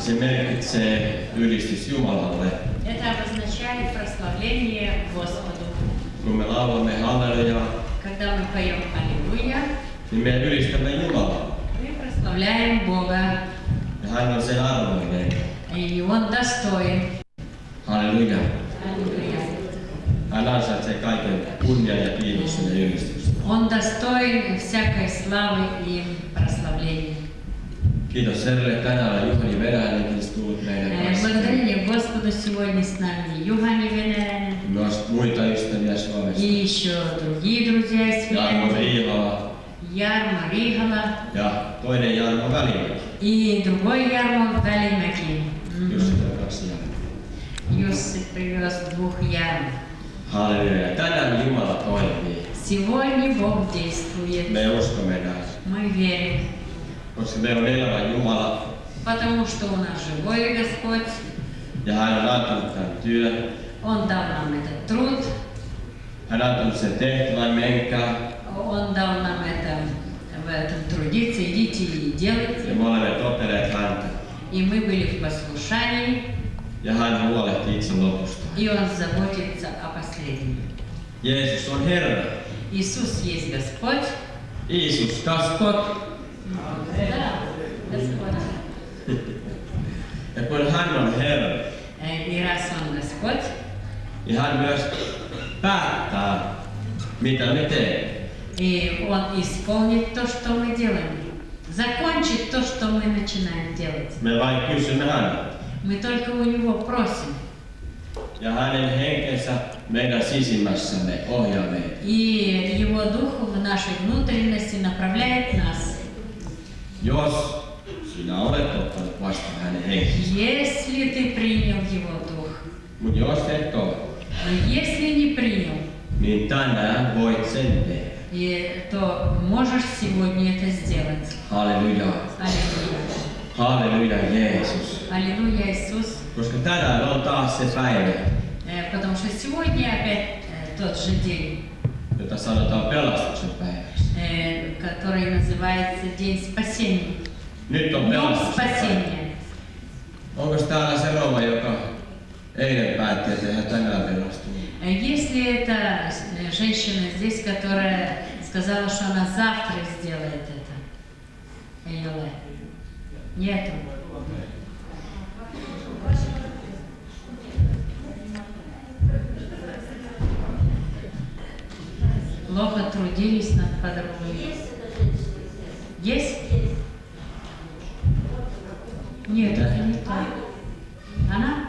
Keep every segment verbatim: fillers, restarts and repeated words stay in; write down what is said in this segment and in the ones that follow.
se merkitsee ylistys Jumalalle. Это обозначает прославление Господу. Kun me laulamme halleluja, Когда мы поем Аллилуйя, niin me ylistämme Jumalaa. мы прославляем Бога. Ja hän on sen arvoinen. И Он достоин. Halleluja. Аллилуйя. Hän ansaitsee kaiken kunnian ja kiitoksen ja ylistyksen. Он достоин всякой славы и прославления. Kiitos Herralle, tänään on Juhani Venäjänenkin tullut meidän kanssa. Благодарение Господу, сегодня с нами Юхани Венерен Myös muita ystäviä Suomesta. и еще другие друзья из Jarmo Финляндии. Riihala Ярмо Рихала ja toinen Jarmo Välimäki. и другой Ярмо Välimäki. Jussi toi kaksi Jarmoa. Jussi привез двух Ярм. Halleluja. Tänään Jumala toimii. Сегодня Бог действует. Me uskomme näin. Мы верим, Koska meillä on elävä Jumala потому что у нас живой Господь. ja hän on antanut tämän työn. Он дал нам этот труд, Hän on antanut sen tehtävän, menkää. Он дал нам это, в этом трудиться, идите и делайте. Ja me olemme totelleet häntä. И мы были в послушании, Ja hän huolehtii itse lopusta. и Он заботится о последнем. Jeesus on Herra. Иисус есть Господь. Iisus Gaspot. Да, Господь. Ja kun hän on Herra, И раз Он Господь, niin hän myös päättää, mitä me teemme. и Он исполнит то, что мы делаем. Закончит то, что мы начинаем делать. Me vain kysymme häneltä. Мы только у Него просим. Ja hänen henkensä meidän sisimmässämme ohjaa meitä. И Его Дух в нашей внутренности направляет нас. Jos sinä olet ottanut vastaan hänen henkensä. Если ты принял Его Дух, Mutta jos et ole, но если не принял, niin tänään voit sen tehdä. и, то можешь сегодня это сделать. Halleluja. Аллилуйя. Halleluja Jeesus. Аллилуйя, Иисус. Koska tänään on taas se päivä, Э, Потому что сегодня опять э, тот же день, jota sanotaan pelastuksen päiväksi. э, который называется День спасения. Nyt on Дом pelastuksen päivä. спасения. Onko täällä se rouva, joka eilen päätti, että hän tänään pelastuu? Э, Если это э, женщина здесь, которая сказала, что она завтра сделает это? Ei ole. Нету. Плохо трудились над подругой. Есть? Нет, это не то. Она?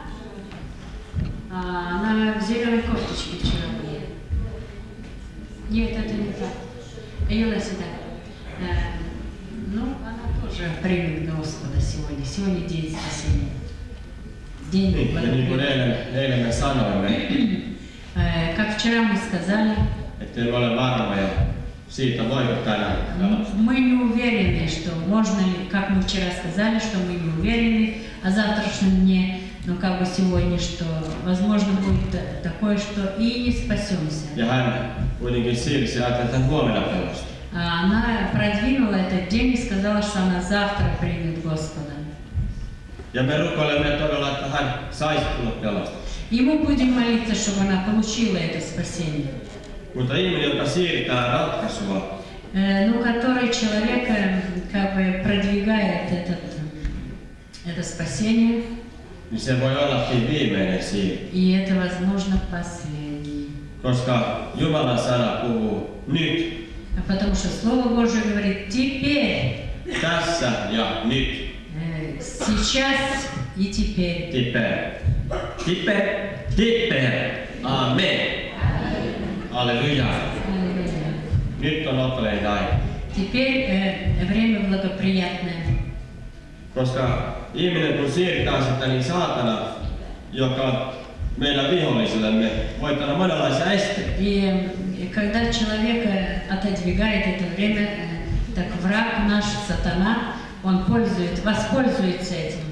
А, она в зеленой кофточке вчера была. Нет, это не так. Юля сюда. Э, ну, она тоже примет Господа сегодня. Сегодня день спасения. День Niin, ja niin kuin eilen, eilen me sanoimme, Э, Как вчера мы сказали, että en ole varma ja siitä voiko tänään pelastua. мы не уверены, что можно ли, как мы вчера сказали, что мы не уверены о завтрашнем дне, но как бы сегодня, что возможно будет та- такое, что и не спасемся. Ja hän kuitenkin siirsi ja ajatteli, että hän huomenna pelastuu. А Она продвинула этот день и сказала, что она завтра примет Господа. Ja me rukoilemme todella, että hän saisi tulla pelastukseen. И мы будем молиться, чтобы она получила это спасение. Mutta ihminen, joka siirtää ratkaisua, Э, Ну, который человек э, как бы продвигает этот, это спасение, niin se voi ollakin viimeinen siirto. и это, возможно, последний. Koska Jumalan sana puhuu nyt, А Потому что Слово Божие говорит теперь, tässä ja nyt. э, сейчас и теперь. Tiper. Tiper. Tiper. Amen. Halleluja. Аллилуйя. Nyt on oppeleen aika. Теперь э, время благоприятное. Koska ihminen kun siirtää sitä, niin saatana, joka on meidän vihollisellemme, voittaa monenlaisia esteitä. И э, когда человек э, отодвигает это время, э, так враг наш, сатана, он пользует, воспользуется этим.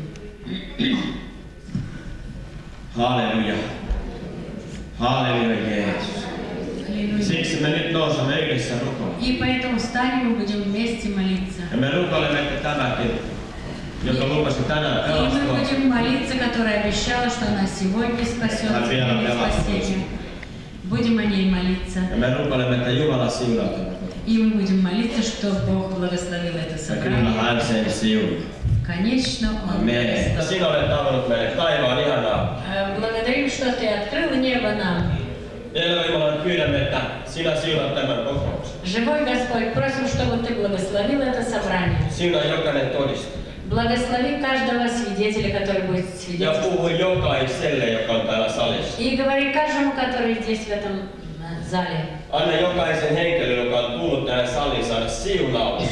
Halleluja. Halleluja Jeesus. Аллилуйя. Siksi me nyt nousemme yhdessä rukoon. И поэтому встанем и будем вместе молиться. Ja me rukoilemme, että tämäkin joka lupasi tänään И мы pelastua. будем молиться, которая обещала, что она сегодня спасет, сегодня спасение. Будем о ней молиться. Ja me rukoilemme, että Jumala siunaa tätä. И мы будем молиться, что Бог благословил это Ja kyllä собрание. hän sen siunaa. Конечно, Он Amen. благословил. Sinä olet avannut meille taivaan ihanaa. Э, Благодарим, что Ты открыл небо нам. Elävä Jumala, pyydämme, että sinä siunaat tämän kokouksen. Живой Господь, просим, чтобы Ты благословил это собрание. Siunaa jokainen todistaja. Благослови каждого свидетеля, который будет Ja свидетельствовать. puhu jokaiselle, joka on täällä salissa. И говори каждому, который здесь в этом э, зале. Anna jokaisen henkilön, joka on tullut tänne saliin, saada siunaus.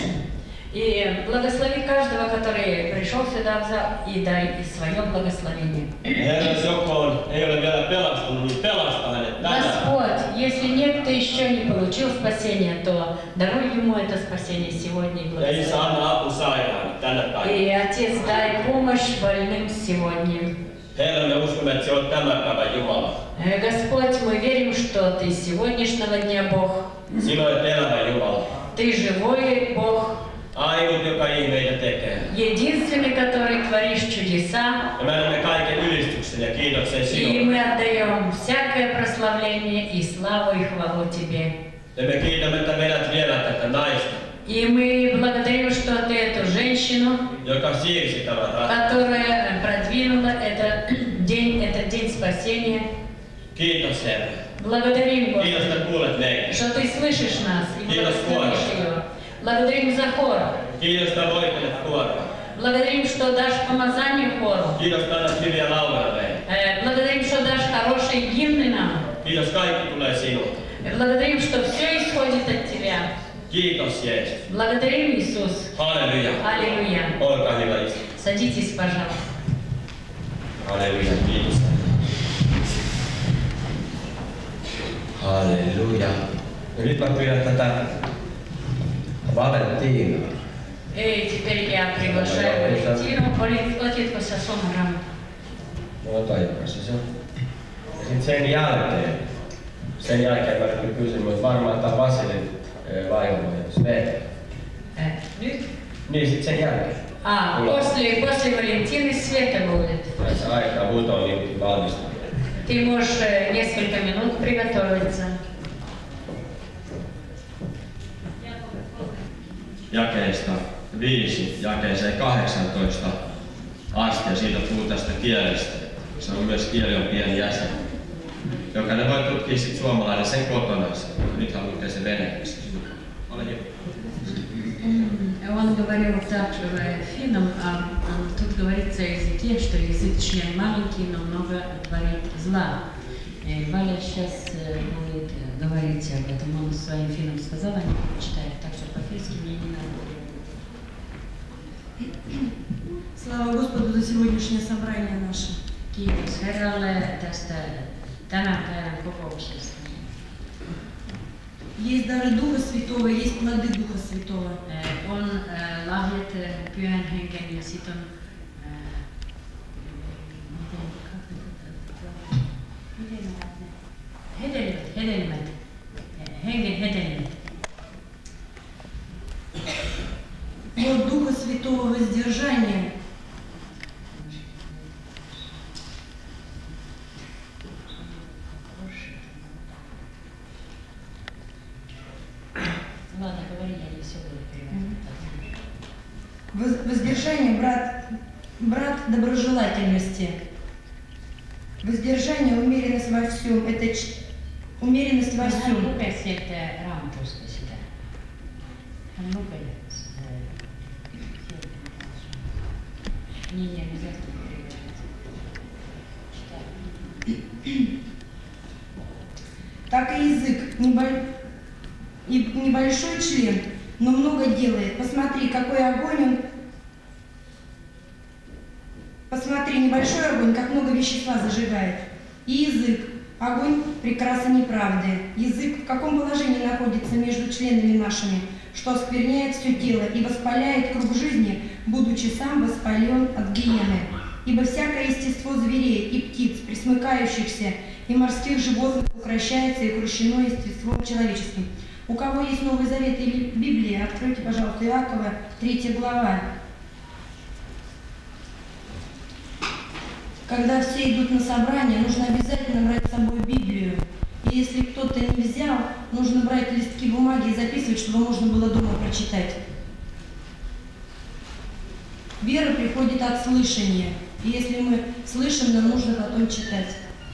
И благослови каждого, который пришел сюда в зал, и дай и свое благословение. Herra, jos joku on, ei ole vielä pelastunut, niin pelasta hänet tänään. Господь, если некто еще не получил спасения, то даруй ему это спасение сегодня и Ja Isä, благослови. anna apu sairaan tänä päivänä. И Отец, дай помощь больным сегодня. Herra, me uskomme, että se on tämän päivän Jumala. Э, Господь, мы верим, что Ты с сегодняшнего дня Бог. Sinä olet elävä Jumala. Ты живой Бог, Ainut, joka ihmeitä tekee. единственный, который творишь чудеса. Ja me annamme kaiken ylistyksen ja kiitoksen И sinulle. мы отдаем всякое прославление и славу и хвалу Тебе. Ja me kiitämme, että vedät vielä tätä naista, И мы благодарим, что Ты эту женщину, joka siirsi tämän rahan. которая продвинула этот день, этот день спасения. Kiitos, Herra. Благодарим, Kiitos, Господи, että kuulet meitä. что Ты слышишь нас и Kiitos благословишь Боже. ее. Благодарим за хор. Kiitos, että voittelet kuoroa. Благодарим, что дашь помазание хору. Kiitos, että annat hyviä lauleja meille. Э, Благодарим, что дашь хорошие гимны нам. Kiitos, kaikki tulee sinulta. Благодарим, что все исходит от Тебя. Kiitos, Jeesus. Благодарим, Иисус. Halleluja. Аллилуйя. Olkaa hyvä, istu. Садитесь, пожалуйста. Halleluja, kiitos. Halleluja. Ja nyt mä pyydän tätä Valentinaa. И теперь я приглашаю Валентину. Валентина Сосонрам. No toivottavasti se on. Ja sit sen jälkeen, sen jälkeen mä nyt kysyn, mutta varmaan tää Vasilin vaimo ja Sveta. Nyt? Niin sit sen jälkeen. А, после, после Валентины Света будет. Tässä aikaa huutoon niin valmistaa. Ты можешь э, несколько минут приготовиться. Jakeesta viisi jakeeseen kahdeksantoista asti ja siitä puhuu tästä kielestä. Se on myös kieli on pieni jäsen. Jokainen voi tutkia sit suomalainen sen kotona. Nyt hän lukee sen venäjäksi. Ole hyvä. Он говорил также финном, а тут говорится о языке, что язык член маленький, но много творит зла. Валя сейчас будет говорить об этом. Он своим финном сказал, они читают, так что по-фински мне не надо. Слава Господу за сегодняшнее собрание наше. Kiitos Herralle tästä tämän päivän kokouksesta. Есть дары Духа Святого, есть плоды Духа Святого. On äh, lahjat äh, Pyhän Hengen ja sit on äh, miten, miten ovat ne? Hedelmät, hedelmät, äh, hengen hedelmät. Плод Духа Святого воздержание. Ладно, говори, я не все буду переводить. Воздержание, брат, брат доброжелательности. Воздержание, умеренность во всем. Это ч... умеренность во Hän всем. lukee sieltä Raamatusta sitä. Hän lukee sitä. Niin, ja niin sieltä Так и язык. Небо- и Небольшой член, но много делает. Посмотри, какой огонь он... Посмотри, небольшой огонь, как много вещества зажигает. И язык. Огонь прекраса неправды. Язык в каком положении находится между членами нашими, что оскверняет все тело и воспаляет круг жизни, будучи сам воспален от гиены. Ибо всякое естество зверей и птиц, пресмыкающихся, и морских животных укращается и укращено естеством человеческим. У кого есть Новый Завет или Библия, откройте, пожалуйста, Иакова, третья глава. когда все идут на собрание, нужно обязательно брать с собой Библию. И если кто-то не взял, нужно брать листки бумаги и записывать, чтобы можно было дома прочитать. Вера приходит от слышания. И если мы слышим, нам нужно потом читать.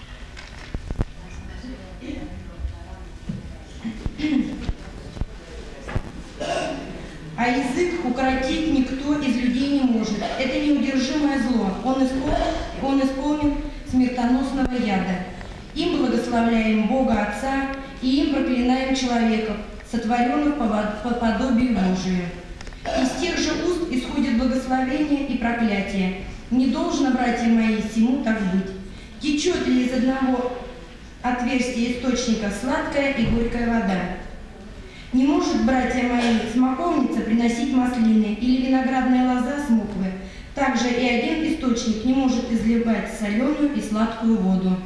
А язык укротить никто из людей не может. Это неудержимое зло. Он исполнен, он исполнен смертоносного яда. Им благословляем Бога Отца, и им проклинаем человеков, сотворенных по подобию Божию. Из тех же уст исходит благословение и проклятие. Не должно, братья мои, сему так быть. Течет ли из одного отверстия источника сладкая и горькая вода? Не может, братья мои, смоковница приносить маслины или виноградная лоза смоквы. Также и один источник не может изливать соленую и сладкую воду.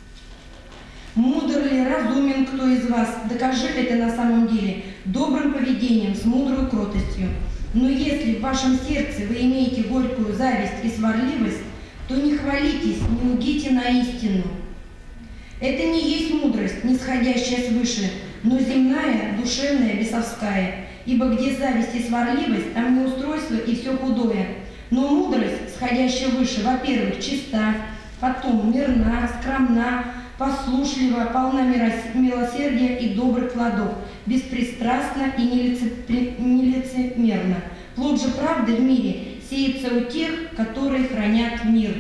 Мудр ли, разумен кто из вас? Докажи это на самом деле добрым поведением, с мудрой кротостью. Но если в вашем сердце вы имеете горькую зависть и сварливость, то не хвалитесь, не лгите на истину. Это не есть мудрость, нисходящая свыше, но земная, душевная, бесовская. Ибо где зависть и сварливость, там неустройство и все худое. Но мудрость, сходящая выше, во-первых, чиста, потом мирна, скромна, послушлива, полна милосердия и добрых плодов, беспристрастна и нелицемерна. Плод же правды в мире сеется у тех, которые хранят мир.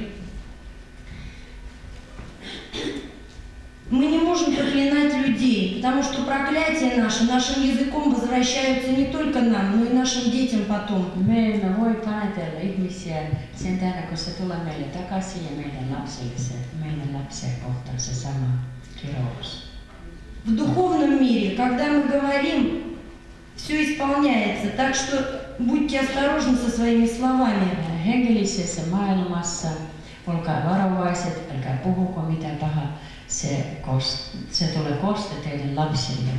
Мы не можем проклинать людей, потому что проклятия наши нашим языком возвращаются не только нам, но и нашим детям потом. Me emme voi panetella ihmisiä sen tähden, kun se tulee meille takaisin ja meidän lapsille se, meidän lapsia kohtaan se sama kirous. В духовном мире, когда мы говорим, все исполняется, так что будьте осторожны со своими словами. Hengellisessä maailmassa olkaa varovaiset, älkää puhuko mitään pahaa. Se, kost, se tulee koste teidän lapsille.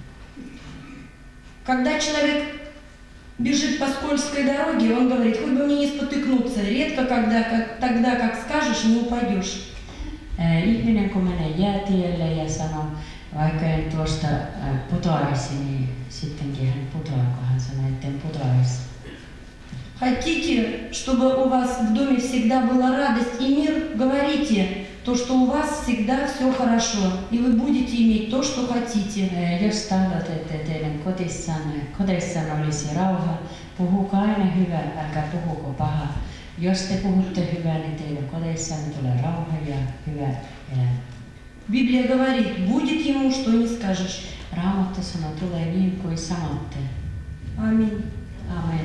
Когда человек бежит по скользкой дороге, он говорит, хоть бы мне не спотыкнуться. Редко, когда, как, тогда, как скажешь, не упадешь. Ihminen kun menee jäätielle ja sanoo, vaikka en tuosta putoaisi, niin sittenkin hän putoaa, kun hän sanoo, etten putoaisi. Хотите, чтобы у вас в доме всегда была радость и мир, говорите то, что у вас всегда все хорошо, и вы будете иметь то, что хотите. Jos tahdotte, että teidän kotissanne, kotissanne olisi rauha, puhukaa aina hyvää, älkää puhuko pahaa. Jos te puhutte hyvää, niin teidän kotissanne tulee rauha ja hyvä elämä. Библия говорит, будет ему, что не скажешь. Raamattu sanoo, tulee niin kuin sanotte. Аминь. Amen.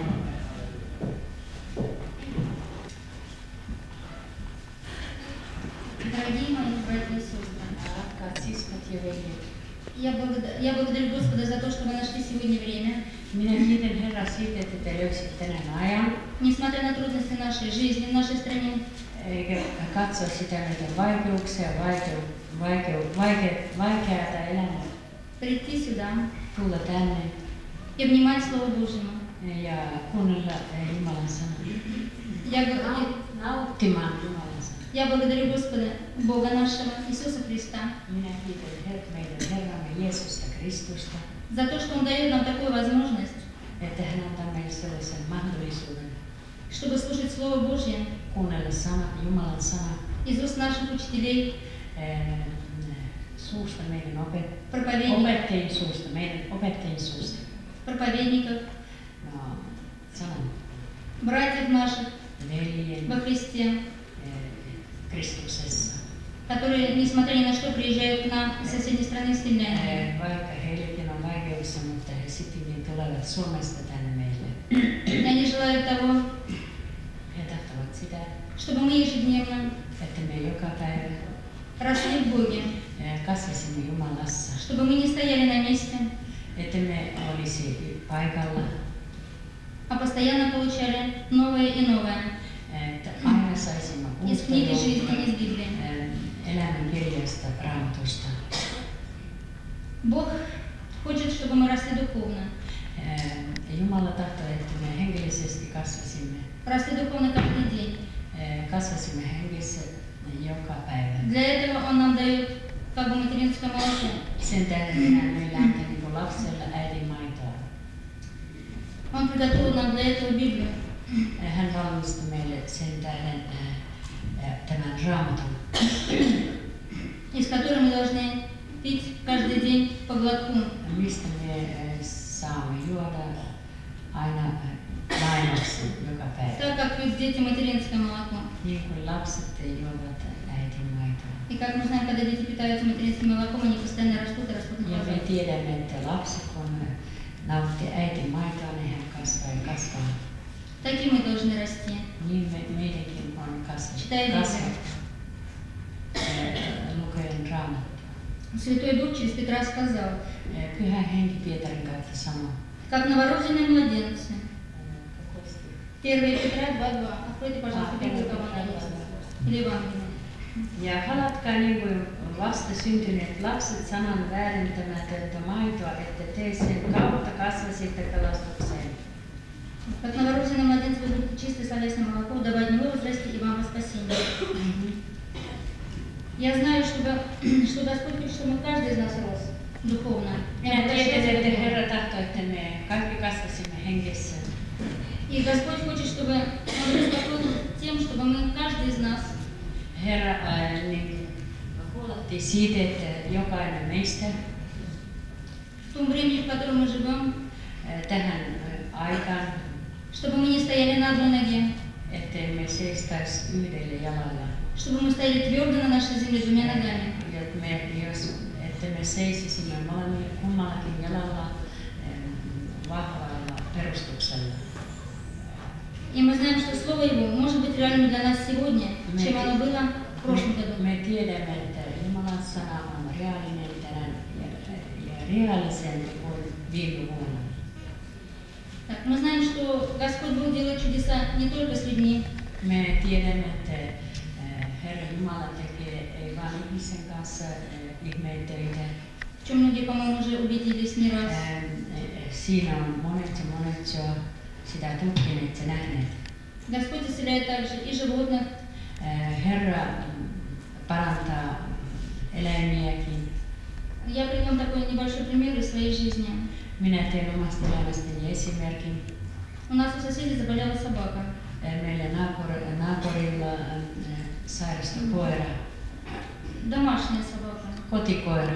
Дорогие мои братья и сестры, я, благодар... я благодарю Господа за то, что вы нашли сегодня время. Minä kiitän Herraa siitä, että te löysitte tänään ajan. Несмотря на трудности нашей жизни в нашей стране, Eikä katsoa sitä, mitä vaikeuksia, vaikeu, vaikeu, vaike, vaikeata elämää. прийти сюда Tulla tänne и внимать Слову Божьему. ja kuunnella Jumalan sanaa. Я, г- Nauttimaan Jumalan sanaa. я благодарю Господа, Бога нашего, Иисуса Христа, Minä kiitän her- meidän Herramme Jeesusta Kristusta, за то, что Он дает нам такую возможность, että hän antaa meille sellaisen mahdollisuuden чтобы слушать Слово Божье kuunnella sana, Jumalan sana из уст наших учителей, eh, suusta, meidän opet- проповедников, opettajien suusta, meidän opettajien suusta. проповедников, No, sanan братьев наших veljen во Христе, eh, Kristuksessa. которые, несмотря ни на что, приезжают к нам из соседней страны, из Финляндии. Eh, Vaikka heilläkin on vaikeuksia, mutta he sittenkin tulevat Suomesta tänne meille. И они желают того, He tahtovat sitä, чтобы мы ежедневно että me joka päivä росли в Боге, eh, kasvaisimme Jumalassa, чтобы мы не стояли на месте, että me olisi paikalla, а постоянно получали новое и новое että aina saisimme из uutta книги жизни, joukkoa из Библии. elämän kirjasta, Raamatusta. Бог хочет, чтобы мы росли духовно. Eh, Jumala tahtoo, että me henkilöisesti kasvasimme, Росли духовно каждый день. eh, kasvasimme hengissä joka päivä. Для этого Он нам дает как бы материнское молоко. Sen tähden meillä on niin lapsella äidinmaitoa. Он приготовил нам для этого Библию. Hän valmisti meille sen tähden tämän raamatun, из которой мы должны пить каждый день по глотку. mistä me saamme juoda aina lainaksi joka päivä. Так как пьют дети материнское молоко. Niin kuin lapset juovat äidinmaitoa. И как мы знаем, когда дети питаются материнским молоком, они постоянно растут и растут на Ja me глазах. tiedämme, että lapsi kun nauttii äidinmaitoa, niin hän kasvaa ja kasvaa. Таким мы должны расти. Niin me, meidänkin on Читай kasvattu Библию. lukeen raamattua. Святой Дух через Петра сказал, Pyhä henki Pietarin kautta sanoo. как новорожденные младенцы. первое Петра два два. Откройте, пожалуйста, первую главу на есть. Или Евангелие. Ja halatkaa niin kuin vasta syntyneet lapset sanan väärintämätöntä maitoa, että te sen kautta kasvasitte pelastukseen. Как новорожденные младенцы вы будете чистое словесное молоко, дабы от него возрасти и вам во спасение. Я знаю, что, что Господь хочет, чтобы каждый из нас рос духовно. Minä tiedän, että Herra tahtoo, että me kaikki kasvasimme hengessä. И Господь хочет, чтобы Он беспокоил тем, чтобы мы, каждый из нас, Herra ää, niin, huolehtii siitä, että jokainen meistä в том времени, в котором мы живем, ää, tähän ää, aikaan, чтобы мы не стояли на одной ноге, ettei me seistaisi yhdellä jalalla. чтобы мы стояли твердо на нашей земле двумя ногами. Ja että me, jos, että me seisisimme molemmilla kummallakin jalalla ää, vahvalla perustuksella. И мы знаем, что Слово Его может быть реальным для нас сегодня, чем оно было в прошлом году. Me tiedämme, että Jumalan sana on reaalinen tänään ja, ja reaalisempi kuin viime vuonna. Так, мы знаем, что Господь Бог делает чудеса не только с людьми, Me tiedämme, että Herra Jumala tekee ei vain ihmisen kanssa ihmeitä töitä. в чем многие, по-моему, уже убедились не раз. Siinä on monet ja monet jo sitä tutkineet ja nähneet. Господь исцеляет также и животных. Herra parantaa eläimiäkin. Я приведу такой небольшой пример из своей жизни. Minä teen omasta elämästäni esimerkin. У нас у соседей заболела собака. Meillä naapur- naapurilla sairastui koira, Домашняя собака. kotikoira.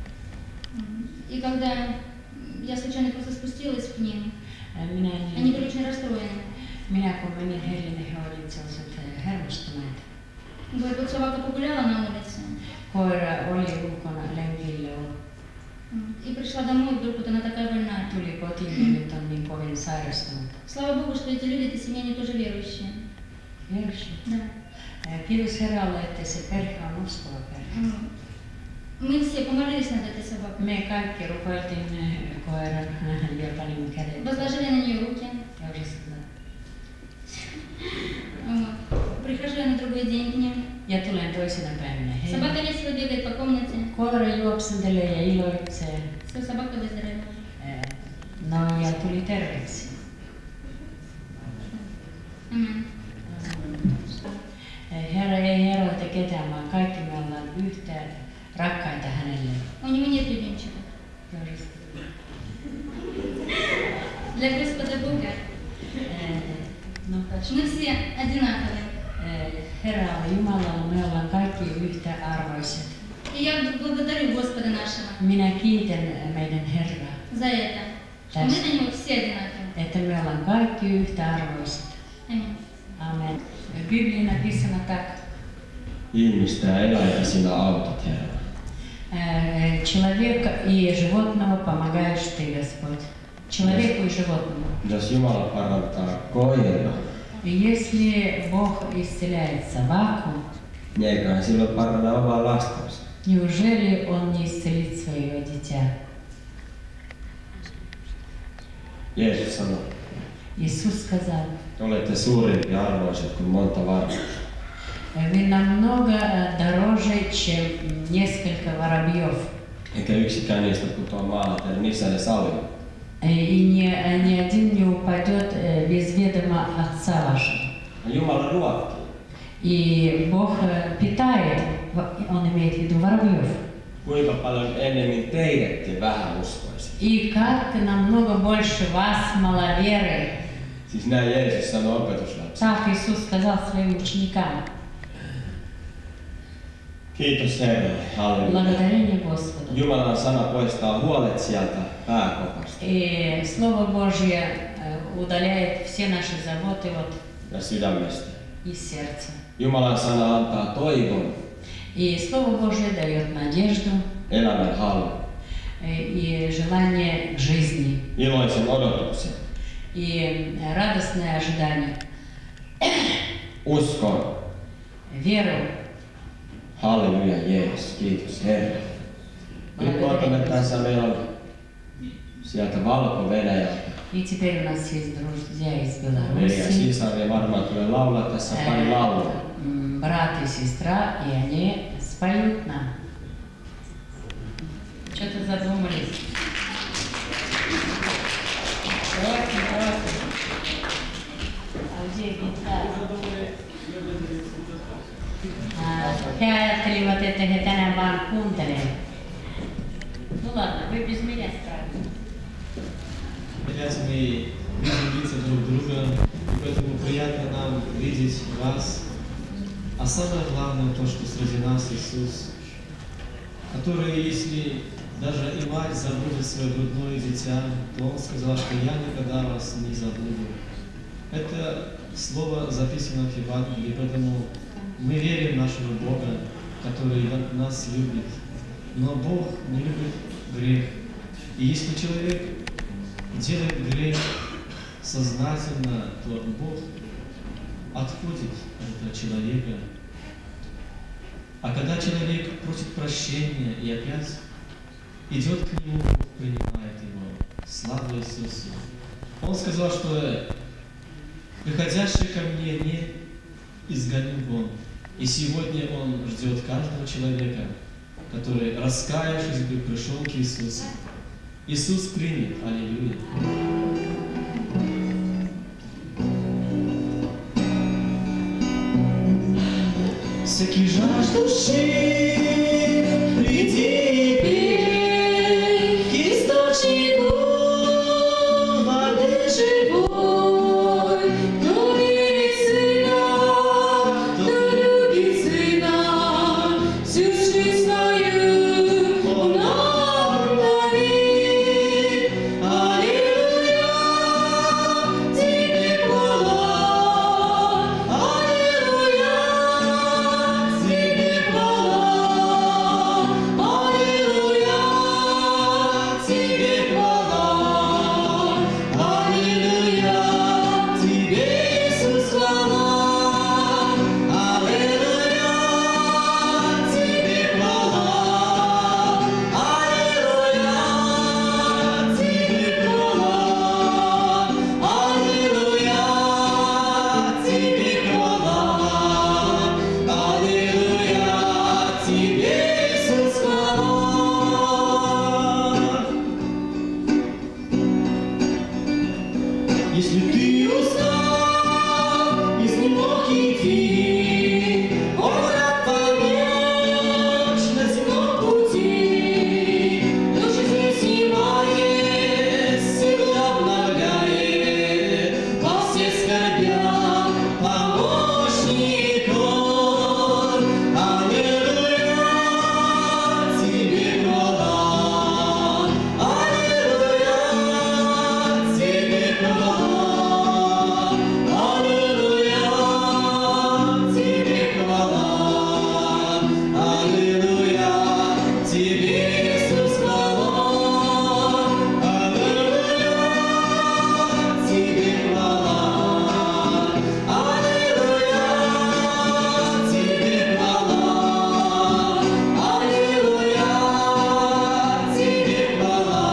И когда я случайно просто спустилась к ним, Minä, они были очень расстроены. minä kun menin heille, niin he olivat sellaiset hermostuneet. Говорят, вот собака погуляла на улице Koira oli ulkona lenkillä, и пришла домой, вдруг вот она такая больная. tuli kotiin ja nyt on niin kovin sairastunut. Слава Богу, что эти люди, эти семьи, они тоже верующие. Jeesus. Да. Kiitos Herralle, että se perhe on uskova perhe. Мы все помолились над этой собакой. Me kaikki rukoiltiin koiran ja panimme kädet. Возложили на нее руки. Прихожу я на другой день к ним. Ja tulen toisena päivänä heille. Собака весело бегает по комнате. Koira juoksentelee ja iloitsee. Все, собака выздоровела. No ja tuli terveeksi. Аминь. Herra ei erota ketään, vaan kaikki me ollaan yhtä rakkaita hänelle. У него нет любимчиков. Для Господа Бога No, мы все одинаковые. Herralla Jumalalla me ollaan kaikki yhtä arvoiset. И я благодарю Господа нашего Minä kiitän meidän Herraa, за это, что мы на него все одинаковые. että me ollaan kaikki yhtä arvoiset. Аминь. Amen. Bibliin написано так. Ihmistä ja eläintä sinä autat, Herra. Человека и животного помогаешь ты, Господь. Человеку и животному. Jos Jumala parantaa koiraa, Если Бог исцеляет собаку, niin eiköhän silloin paranna omaa lastansa. неужели Он не исцелит свое дитя? Jeesus sanoi, Иисус сказал, olette suurimpia arvoiset kuin monta varpusta. вы намного дороже, чем несколько воробьев. Eikä yksikään niistä putoa maalle teidän isänne sallimaan. И ни, ни один не упадет без ведома Отца вашего. Jumala ruokkii. И Бог питает, Он имеет в виду воробьев. Kuinka paljon enemmän teidätte vähäuskoiset. И как намного больше вас, маловеры. Siis näin Jeesus sanoi opetuslapsille. Так Иисус сказал своим ученикам. Kiitos Herralle. Halleluja. Благодарение Господу. Jumalan sana poistaa huolet sieltä pääkopasta. И Слово Божье удаляет все наши заботы вот Ja sydämestä. из сердца. Jumalan sana antaa toivon. И Слово Божье дает надежду Elämän halun. и желание к жизни, Iloisen odotuksen. и радостное ожидание, Uskon. веру. Halleluja Jeesus. Kiitos Herra. Nyt koetamme tässä meillä on sieltä Valko-Venäjältä. И теперь у нас есть друзья из Neljä Беларуси, sisaria varmaan tulee laulaa tässä pari laulua. м, брат и сестра, и они споют нам. Что-то задумались. Просим, просим. А где гитара? А, He ajattelivat, että he tänään vaan kuuntelee. Ну ладно, вы без меня справитесь. Опять мы видим лица друг друга, и поэтому приятно нам видеть вас. А самое главное то, что среди нас Иисус, который, если даже и мать забудет свое грудное дитя, то Он сказал, что я никогда вас не забуду. Это слово записано в Евангелии, поэтому мы верим в нашего Бога, который нас любит. Но Бог не любит грех. И если человек делает грех сознательно, то Бог отходит от этого человека. А когда человек просит прощения и опять идет к Нему, Бог принимает его. Слава Иисусу! Он сказал, что приходящий ко мне не изгоню вон. И сегодня Он ждет каждого человека, который, раскаявшись бы, пришел к Иисусу. Иисус принят. Аллилуйя. Всякий жаждущий, приди и пей к источнику воды живой. Кто верит в Сына, кто любит Сына, всю жизнь свою Он обновит. Аллилуйя, Тебе хвала. Аллилуйя, Тебе хвала. Аллилуйя, Тебе хвала. Аллилуйя, Тебе, Иисус, хвала. Аллилуйя, Тебе хвала. Аллилуйя, Тебе хвала. Аллилуйя, Тебе хвала. Аллилуйя, Тебе, Иисус, хвала. Если ты устал, если мог идти, Он рад помочь на земном пути. Душу снимает, силы обновляет, во всех скорбях помощник Он. Аллилуйя, Тебе хвала. Аллилуйя, Тебе хвала. Аллилуйя, Тебе хвала. Аллилуйя, Тебе, Иисус, хвала. Аллилуйя, Тебе хвала. Аллилуйя, Тебе хвала. Аллилуйя, Тебе хвала.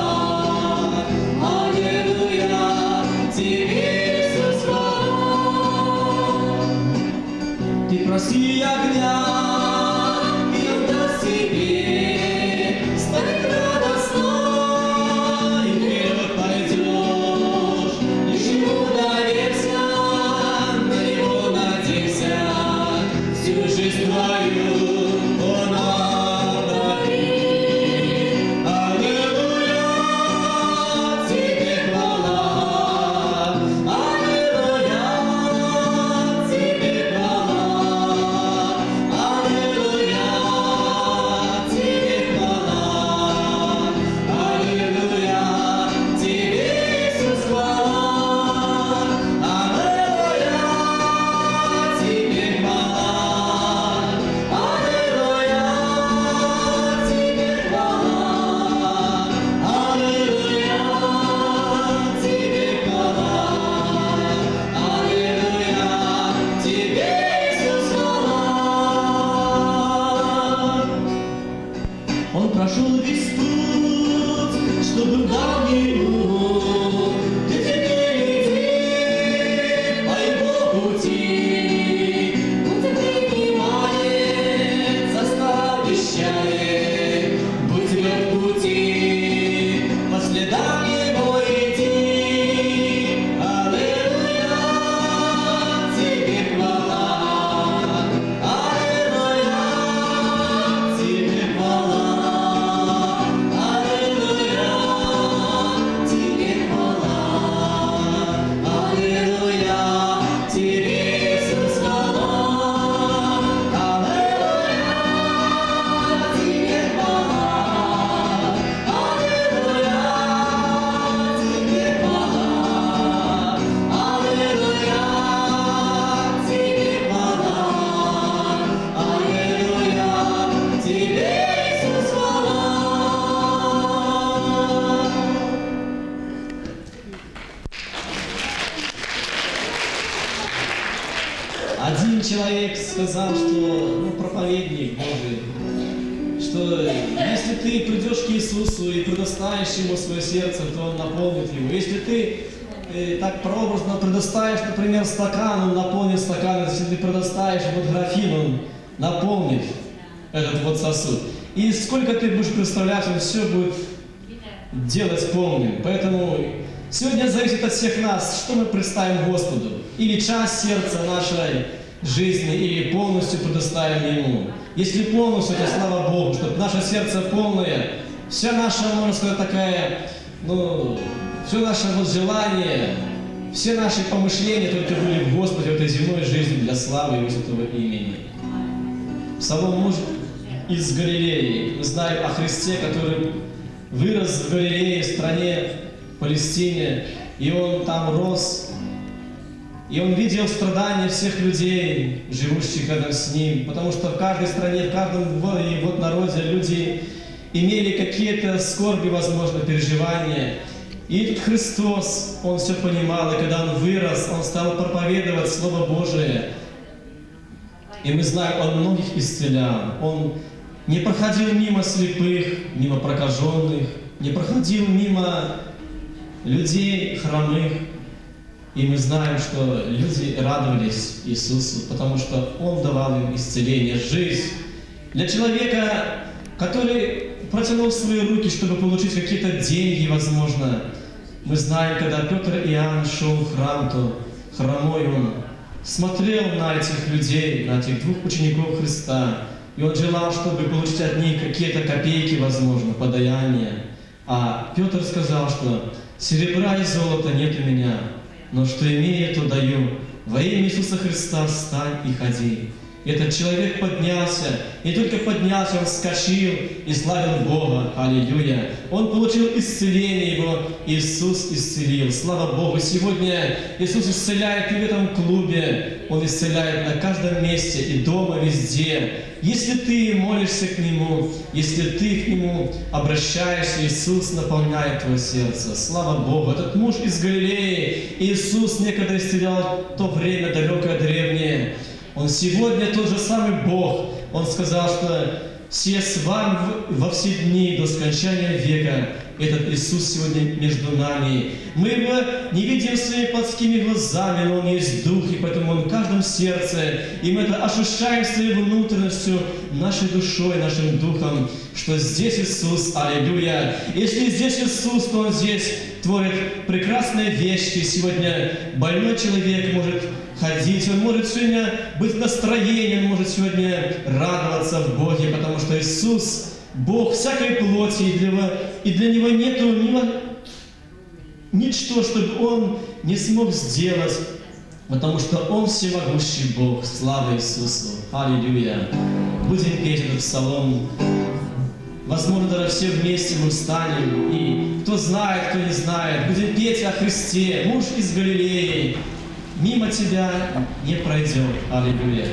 Аллилуйя, Тебе, Иисус, хвала. Ты проси огня, и Он даст тебе. Стань радостно, и вперед пойдешь. Ничему доверься, на Него надейся. всю жизнь твою он обновит. Аллилуйя, тебе хвала, аллилуйя, тебе хвала, аллилуйя, тебе хвала, аллилуйя, тебе Иисус хвала, аллилуйя, тебе хвала, аллилуйя, тебе хвала, аллилуйя, тебе хвала, аллилуйя, тебе Иисус хвала. Он прошел весь путь, чтобы дал ему. Ты теперь иди по его пути. Будь принимает, состав вещает. Будь тверд в пути, по следам его иди. Аллилуйя, тебе хвала, аллилуйя, тебе хвала, аллилуйя, тебе хвала, аллилуйя, тебе Иисус хвала, аллилуйя, тебе хвала, аллилуйя, тебе хвала, аллилуйя, тебе хвала, аллилуйя, тебе Иисус хвала. Один человек сказал, что, ну, проповедник Божий, что если ты придешь к Иисусу и предоставишь Ему свое сердце, то Он наполнит его. Если ты э, так прообразно предоставишь, например, стакан, Он наполнит стакан. Если ты предоставишь вот графин, Он наполнит этот вот сосуд. И сколько ты будешь представлять, Он все будет делать полным. Поэтому сегодня зависит от всех нас, что мы представим Господу. Или часть сердца нашей жизни, или полностью предоставим Ему. Если полностью, то слава Богу, чтобы наше сердце полное, вся наша, можно сказать, такая, ну, все наше вот желание, все наши помышления только были в Господе, в этой земной жизни для славы Его святого имени. Псалом муж из Галилеи. Мы знаем о Христе, который вырос в Галилее, в стране Палестине, и Он там рос. И Он видел страдания всех людей, живущих рядом с Ним, потому что в каждой стране, в каждом вот народе люди имели какие-то скорби, возможно, переживания. И этот Христос, Он все понимал, и когда Он вырос, Он стал проповедовать Слово Божие. И мы знаем, Он многих исцелял. Он не проходил мимо слепых, мимо прокаженных, не проходил мимо людей хромых. И мы знаем, что люди радовались Иисусу, потому что Он давал им исцеление, жизнь. Для человека, который протянул свои руки, чтобы получить какие-то деньги, возможно, мы знаем, когда Петр и Иоанн шел в храм, то хромой он смотрел на этих людей, на этих двух учеников Христа, и он желал, чтобы получить от них какие-то копейки, возможно, подаяние. А Петр сказал, что серебра и золота нет у меня, но что имею, то даю. Во имя Иисуса Христа встань и ходи. И этот человек поднялся, и только поднялся, он вскочил и славил Бога. Аллилуйя. Он получил исцеление, его Иисус исцелил. Слава Богу! Сегодня Иисус исцеляет и в этом клубе, Он исцеляет на каждом месте, и дома, везде. Если ты молишься к Нему, если ты к Нему обращаешься, Иисус наполняет твое сердце. Слава Богу! Этот муж из Галилеи, Иисус некогда исцелял то время далекое, древнее. Он сегодня тот же самый Бог. Он сказал, что «Се с вами во все дни до скончания века». Этот Иисус сегодня между нами. Мы Его не видим своими плотскими глазами, но Он есть Дух, и поэтому Он в каждом сердце. И мы это ощущаем своей внутренностью, нашей душой, нашим духом, что здесь Иисус, аллилуйя. Если здесь Иисус, то Он здесь творит прекрасные вещи. Сегодня больной человек может ходить, он может сегодня быть в настроении, он может сегодня радоваться в Боге, потому что Иисус, Бог всякой плоти, и для, него, и для Него нету ни, ничто, чтобы Он не смог сделать, потому что Он всемогущий Бог. Слава Иисусу! Аллилуйя! Будем петь этот псалом. Возможно, даже все вместе мы встанем, и кто знает, кто не знает, будем петь о Христе, муж из Галилеи, мимо тебя не пройдет. Аллилуйя.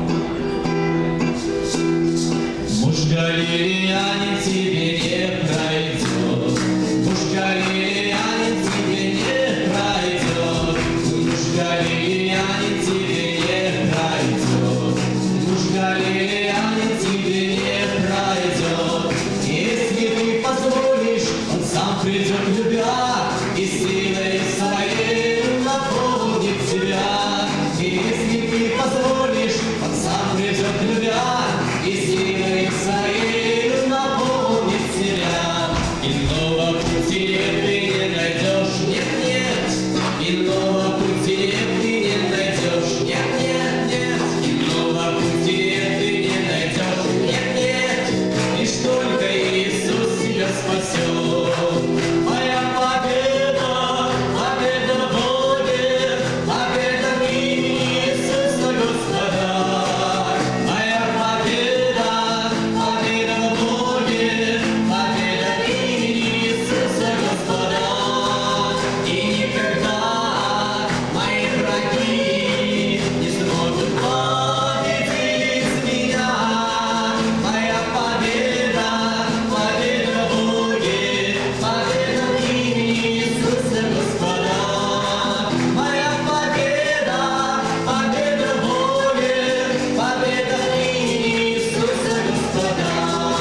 Муж галилеянин тебе не пройдет, муж галилеянин тебе не пройдет, муж галилеянин тебе не пройдет, муж галилеянин тебе не пройдет. Если ты позволишь, он сам придет, любя, и силой своей наполнит тебя. Если ты позволишь, он сам придет, любя, и силой своей наполнит тебя. Иного пути ты не найдешь, нет, нет, иного пути ты не найдешь, нет, нет, нет, иного пути ты не найдешь, нет, нет, лишь только Иисус тебя спасет. Моя победа, победа в Боге, победа в имени Иисуса Господа. Моя победа, победа в Боге, победа в имени Иисуса Господа. И никогда мои враги не смогут победить меня. Моя победа, победа в Боге, победа в имени Иисуса Господа. Моя победа, победа в Боге, победа в имени Иисуса Господа.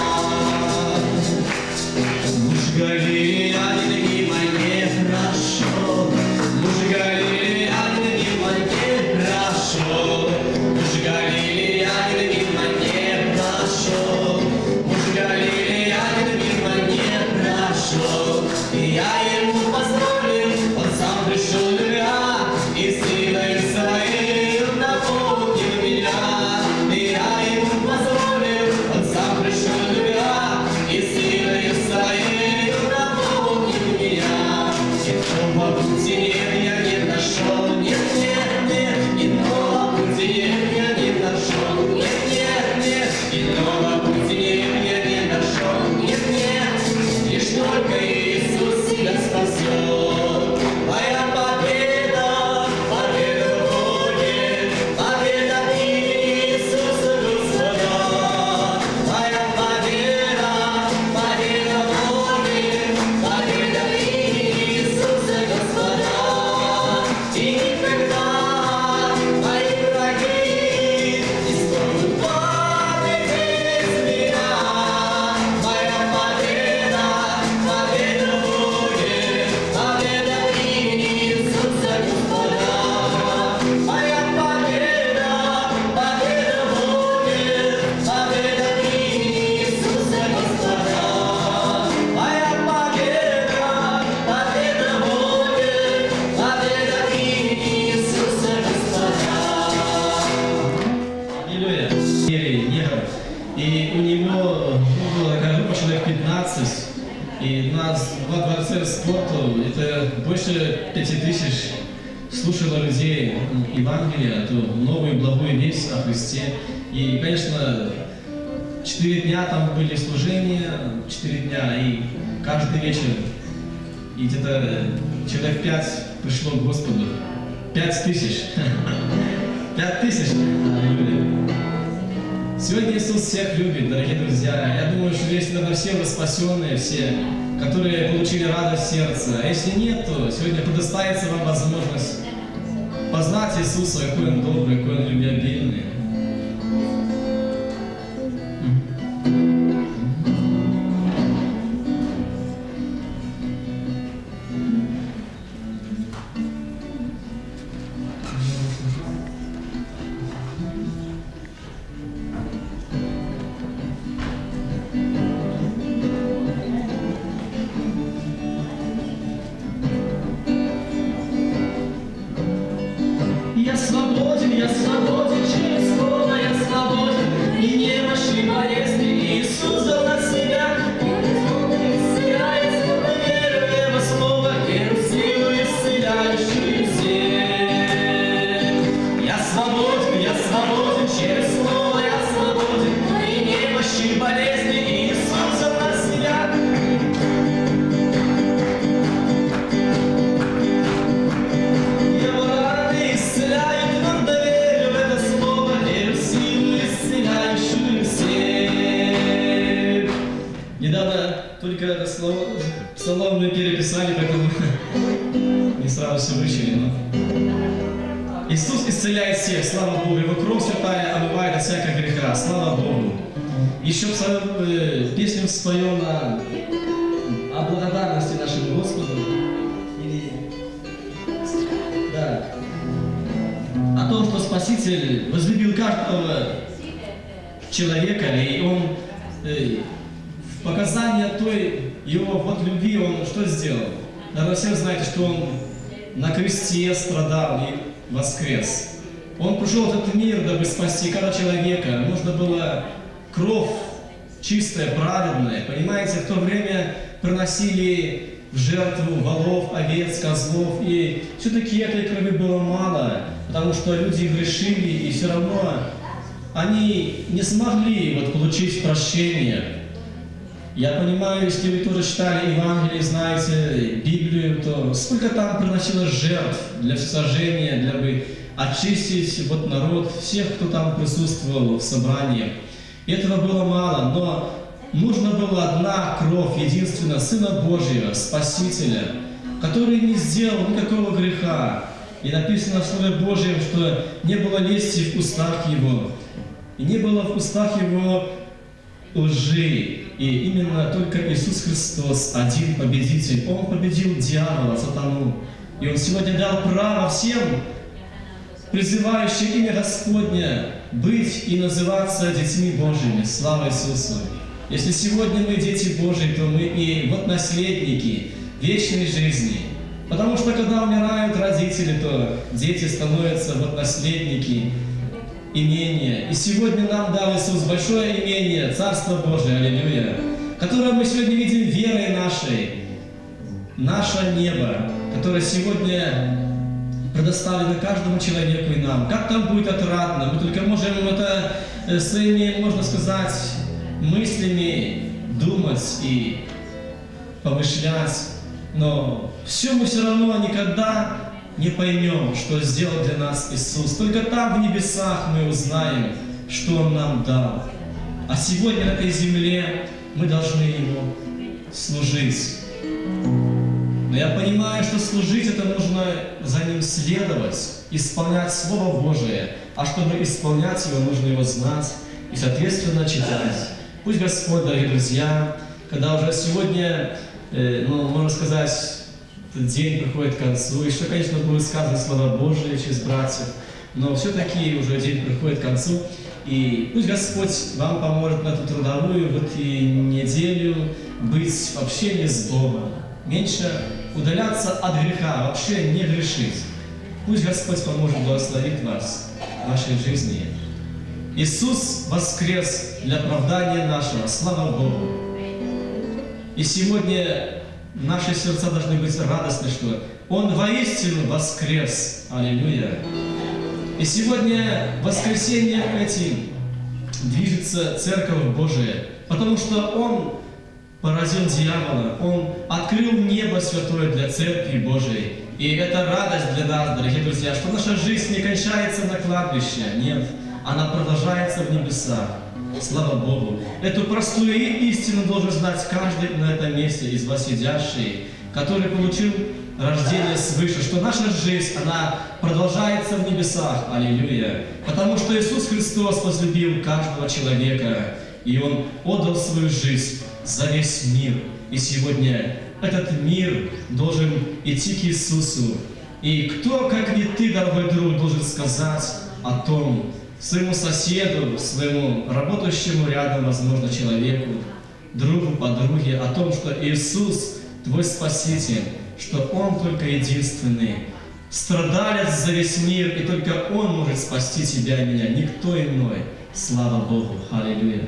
Муж галилеянин мимо не прошел, муж галилеянин мимо не прошел, муж галилеянин мимо не прошел, муж галилеянин мимо не прошел. И я ему позволил, он сам пришел, любя, и силой своей наполнил меня. И я ему позволил, он сам пришел, любя, и силой своей наполнил меня. Иного пути я не нашел, нет, нет, нет, иного пути я не нашел, нет, нет, нет, иного пути я не нашел, нет, нет, лишь только Иисус тебя спасет. Моя победа, победа в Боге, победа в имени Иисуса Господа. Моя победа, победа в Боге, победа в имени Иисуса Господа. И никогда мои враги не смогут победить меня. Моя победа, победа в Боге, победа в имени Иисуса Господа. Моя победа, победа в Боге, победа в имени Иисуса Господа. Моя победа, победа в Боге, победа в имени Иисуса Господа. Аллилуйя. Негр. И у него ну, была такая группа, человек пятнадцать. И у нас во дворце спорта это больше пяти тысяч слушало людей Евангелия, эту новую благую весть о Христе. И, конечно, четыре дня там были служения, четыре дня, и каждый вечер, и где-то человек пять пришло к Господу. Пять тысяч. Пять тысяч. Сегодня Иисус всех любит, дорогие друзья. Я думаю, что если наверное, все вы спасенные, все, которые получили радость сердца. А если нет, то сегодня предоставится вам возможность познать Иисуса, какой Он добрый, какой Он любвеобильный. Я свободен. только это слово, псалом мы переписали, поэтому не сразу все вычили. Но... Иисус исцеляет всех, слава Богу, Его кровь святая омывает от всякого греха, слава Богу. Еще в своем, э, песню споем о, о благодарности нашему Господу. Или... Да. О том, что Спаситель возлюбил каждого человека, и Он э, в показание той Его вот любви, Он что сделал? Наверное, все знаете, что Он на кресте страдал и воскрес. Он пришел в этот мир, дабы спасти каждого человека. Нужно было кровь чистая, праведная. Понимаете, в то время приносили в жертву волов, овец, козлов. И все-таки этой крови было мало, потому что люди грешили, и все равно они не смогли вот получить прощение. Я понимаю, если вы тоже читали Евангелие, знаете Библию, то сколько там приносилось жертв для всесожжения, для бы очистить вот народ, всех, кто там присутствовал в собрании. Этого было мало, но нужна была одна кровь, единственная, Сына Божьего, Спасителя, который не сделал никакого греха. И написано в Слове Божьем, что не было лести в устах Его, и не было в устах Его лжи. И именно только Иисус Христос, один победитель, Он победил дьявола, сатану. И Он сегодня дал право всем, призывающим имя Господня, быть и называться детьми Божьими. Слава Иисусу! Если сегодня мы дети Божьи, то мы и вот наследники вечной жизни. Потому что когда умирают родители, то дети становятся вот наследники имения. И сегодня нам дал Иисус большое имение, Царство Божие, аллилуйя, которое мы сегодня видим верой нашей, наше небо, которое сегодня предоставлено каждому человеку и нам. Как там будет отрадно, мы только можем это своими, можно сказать, мыслями думать и помышлять, но все мы все равно никогда не поймем, что сделал для нас Иисус. Только там, в небесах, мы узнаем, что Он нам дал. А сегодня на этой земле мы должны Ему служить. Но я понимаю, что служить это нужно за Ним следовать, исполнять Слово Божие. А чтобы исполнять его, нужно его знать и, соответственно, читать. Пусть Господь, дорогие друзья, когда уже сегодня, э, ну, можно сказать, этот день приходит к концу, еще, конечно, будет сказано Слово Божие через братьев, но все-таки уже день приходит к концу, и пусть Господь вам поможет на эту трудовую, в эту неделю быть в общении с Богом, меньше удаляться от греха, вообще не грешить. Пусть Господь поможет благословить вас в вашей жизни. Иисус воскрес для оправдания нашего, слава Богу. И сегодня наши сердца должны быть радостны, что Он воистину воскрес. Аллилуйя. И сегодня воскресенье этим движется Церковь Божия, потому что Он поразил дьявола, Он открыл небо святое для Церкви Божией. И это радость для нас, дорогие друзья, что наша жизнь не кончается на кладбище, нет, она продолжается в небесах. Слава Богу! Эту простую истину должен знать каждый на этом месте из вас сидящий, который получил рождение свыше, что наша жизнь, она продолжается в небесах. Аллилуйя! Потому что Иисус Христос возлюбил каждого человека, и Он отдал свою жизнь за весь мир. И сегодня этот мир должен идти к Иисусу. И кто, как не ты, дорогой друг, должен сказать о том своему соседу, своему работающему рядом, возможно, человеку, другу, подруге, о том, что Иисус твой Спаситель, что Он только единственный, страдалец за весь мир, и только Он может спасти тебя и меня, никто иной. Слава Богу! Аллилуйя!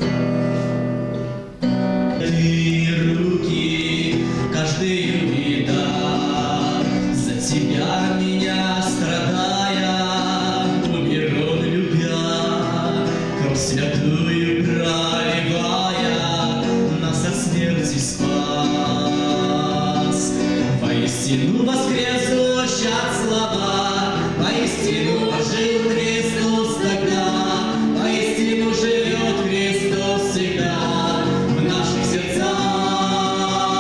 Руки, каждый беда, за тебя меня страдая, умер Он, любя, кровь святую проливая, нас от смерти спас. Воистину воскрес звучат слова, воистину ожил Христос тогда, воистину живет Христос всегда в наших сердцах.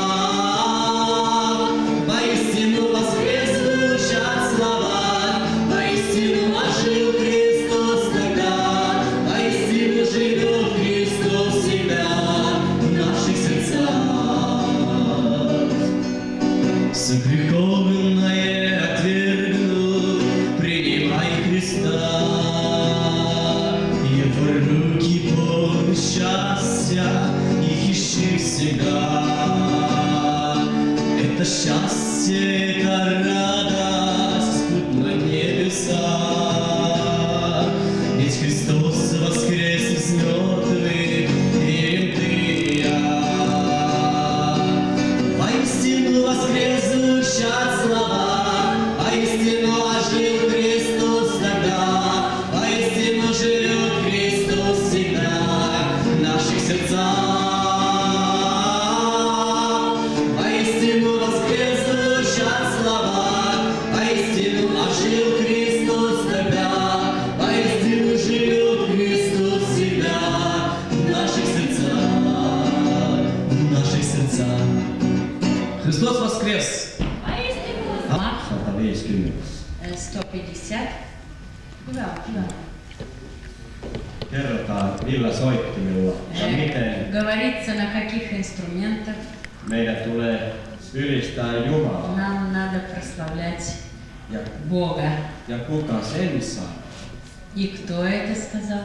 Христос воскрес! sata viisikymmentä. сто пятьдесят. Hyvä, hyvä. Kerrotaan millä soittimilla ja miten Говорится, на каких инструментах meidän tulee ylistää Jumalaa нам надо прославлять ja, Бога. ja kuka sen saa. И кто это сказал?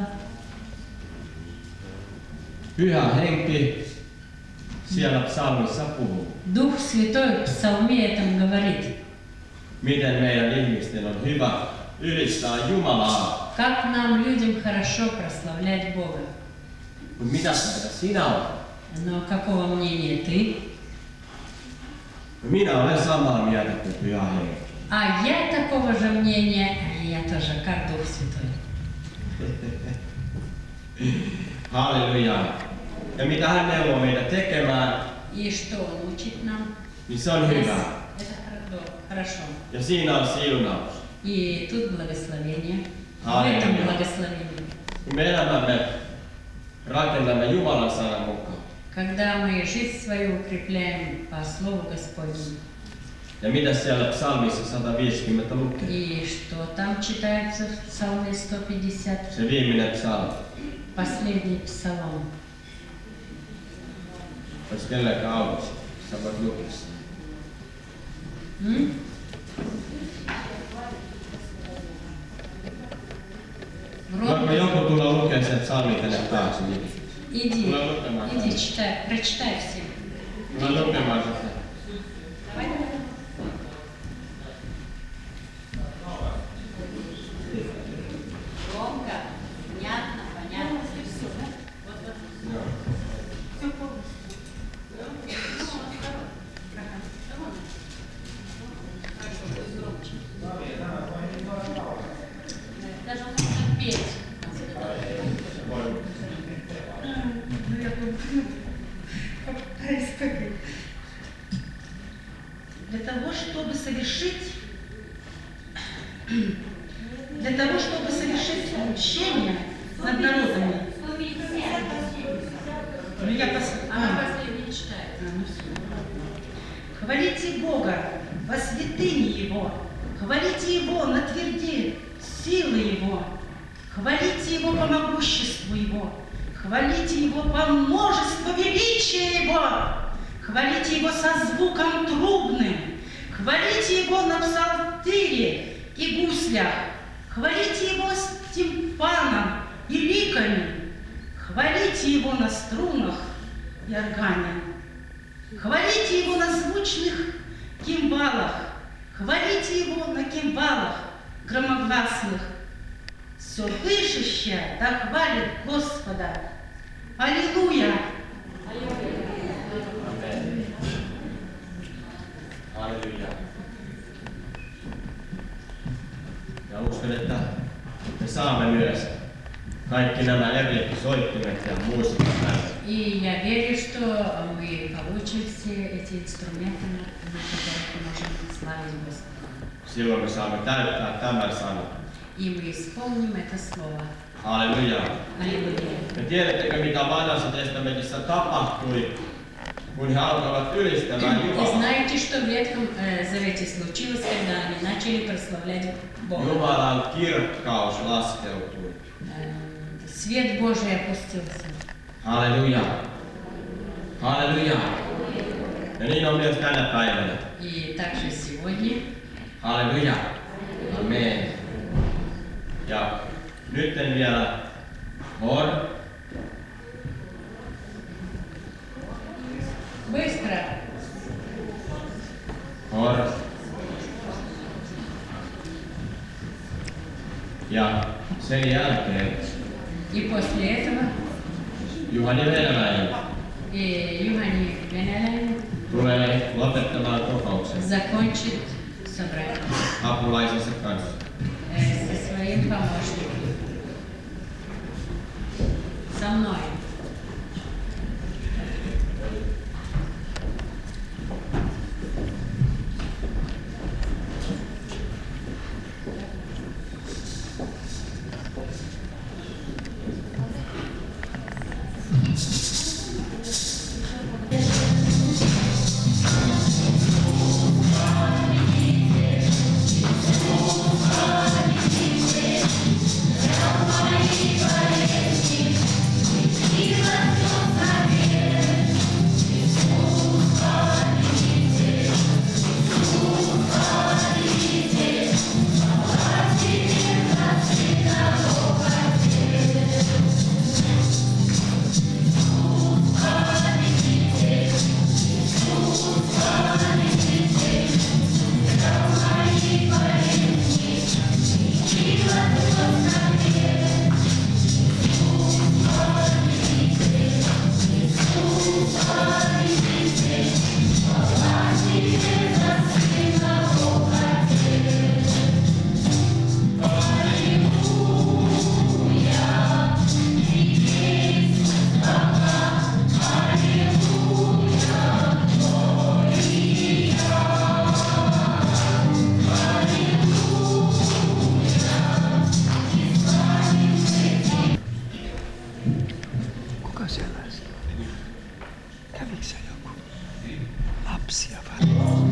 Pyhä henki siellä psalmissa puhuu. Дух Святой в псалме этом говорит. Miten meidän ihmisten on hyvä ylistää Jumalaa. Как нам, людям, хорошо прославлять Бога. Mutta mitä mieltä sinä olet? Но какого мнения ты? Minä olen samaa mieltä kuin Pyhä henki. А я такого же мнения, я тоже, как Дух Святой. Halleluja. Ja mitä hän neuvoo meitä tekemään, И что Он учит нам? niin se on hyvä. Это хорошо. Ja siinä on siunaus. И тут благословение. В Аллилуйя. этом благословение. Kun me elämämme rakennamme Jumalan sanan mukaan. Когда мы жизнь свою укрепляем по Слову Господнему. Ja mitä siellä psalmissa sata viisikymmentä lukee? И что там читается в Псалме сто пятьдесят? Se viimeinen psalmi. Последний псалом. Jos kenelläkään autossa, sä voit lukea sen. М? Voiko joku tulla lukea sen psalmin tänne taakse? Иди, Tule lukemaan. иди, читай, прочитай всем. Tule lukemaan sitä. Громко, понятно, понятно. Все, да? Вот, вот. Joo. Все полностью. Хорошо, пусть громче. Даже можно петь. Для того, чтобы совершить, для того, чтобы совершить учение над народами. Ну, я пос... Она а. последний читает. А, ну всё. Хвалите Бога во святыне Его, хвалите Его на тверди силы Его, хвалите Его по могуществу Его, хвалите Его по множеству величия Его, хвалите Его со звуком трубным, хвалите Его на псалтире и гуслях, хвалите Его с тимпаном и ликами, хвалите Его на струнах и органе. Хвалите Его на звучных кимвалах, хвалите Его на кимвалах громогласных. Все дышащее да хвалит Господа. Аллилуйя! Halleluja. Ja uskon, että me saamme myös kaikki nämä eri soittimet ja muusikat tänne. И я верю, что мы получим все эти инструменты, на которых мы можем славить Господа. Silloin me saamme täyttää tämän sanan. И мы исполним это слово. Halleluja. Аллилуйя. Ja tiedättekö, mitä vanhassa testamentissa tapahtui, kun he alkoivat ylistämään И Jumalaa? знаете, что в Ветхом э, Завете случилось, когда они начали прославлять Бога? Jumalan kirkkaus laskeutui. Э, Свет Божий опустился. Halleluja. Halleluja. Ja niin on myös tänä päivänä. И также сегодня. Halleluja. Amen. Ja nyt vielä hor. Быстро. Hor. Ja sen jälkeen И после этого Juhani Venäläinen и Юхани Венеляин tulee lopettamaan kokouksen закончит собрание apulaisensa kanssa. э, со своим помощником. Со мной. Oliko sellaisia? Kävikö se joku? Lapsia varmaan.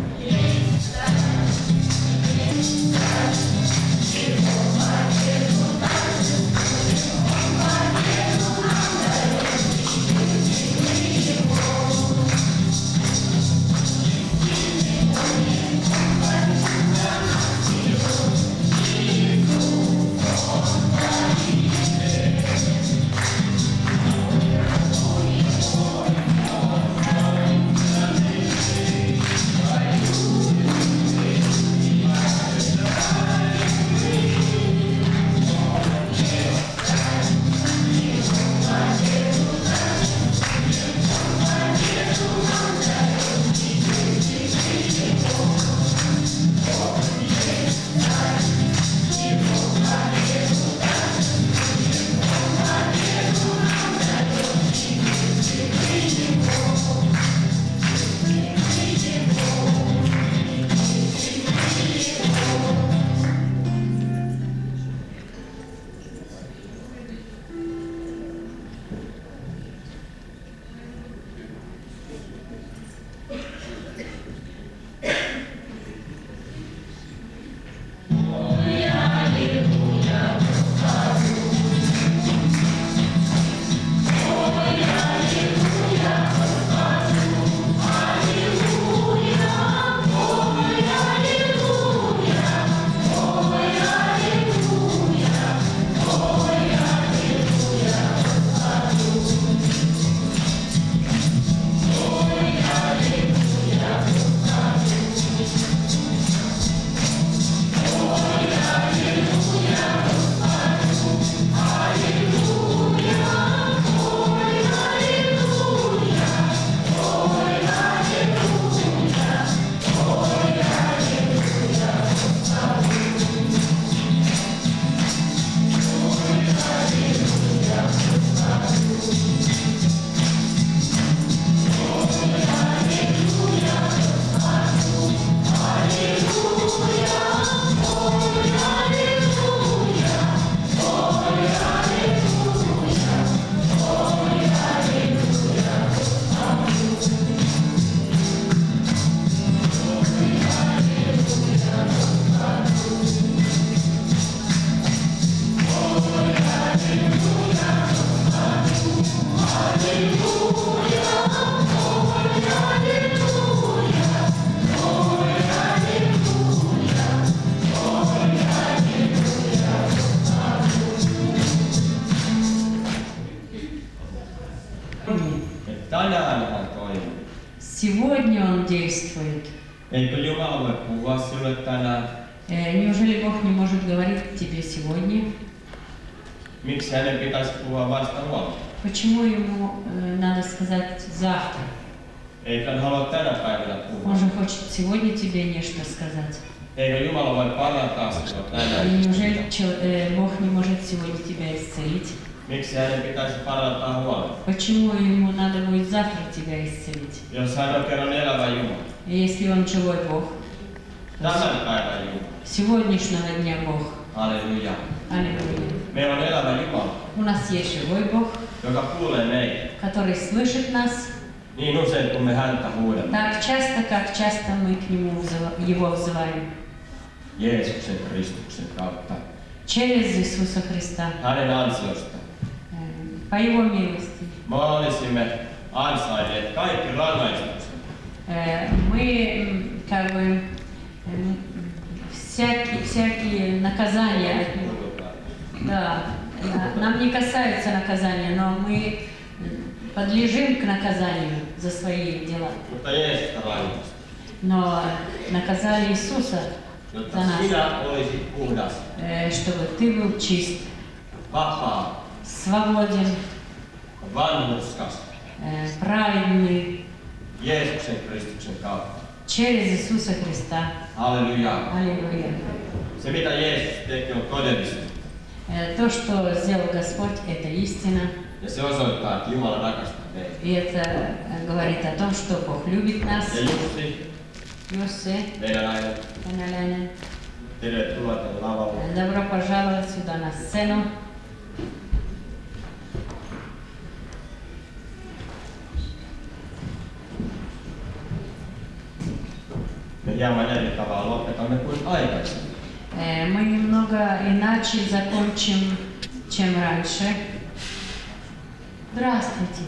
Сегодня Он действует. Неужели Бог не может говорить тебе сегодня? Почему Ему э, надо сказать завтра? Он же хочет сегодня тебе нечто сказать. И неужели э, Бог не может сегодня тебя исцелить? Почему Ему надо будет завтра тебя исцелить? Если Он живой Бог, сегодняшнего дня Бог. Аллилуйя. Аллилуйя. У нас есть живой Бог, который слышит нас. Так часто, как часто мы к Нему Его взываем. Через Иисуса Христа. По Его милости. Мы как бы всякие, всякие наказания от Него. Да, нам не касаются наказания, но мы подлежим к наказанию за свои дела. Но наказали Иисуса за нас, чтобы ты был чист, свободен, праведный через Иисуса Христа. Аллилуйя. Аллилуйя. То, что сделал Господь, это истина. И это говорит о том, что Бог любит нас. Jussi, venäläinen. Добро пожаловать сюда на сцену. hieman eri tavalla lopetamme kuin aikaisemmin. Мы немного иначе закончим, чем раньше. Здравствуйте.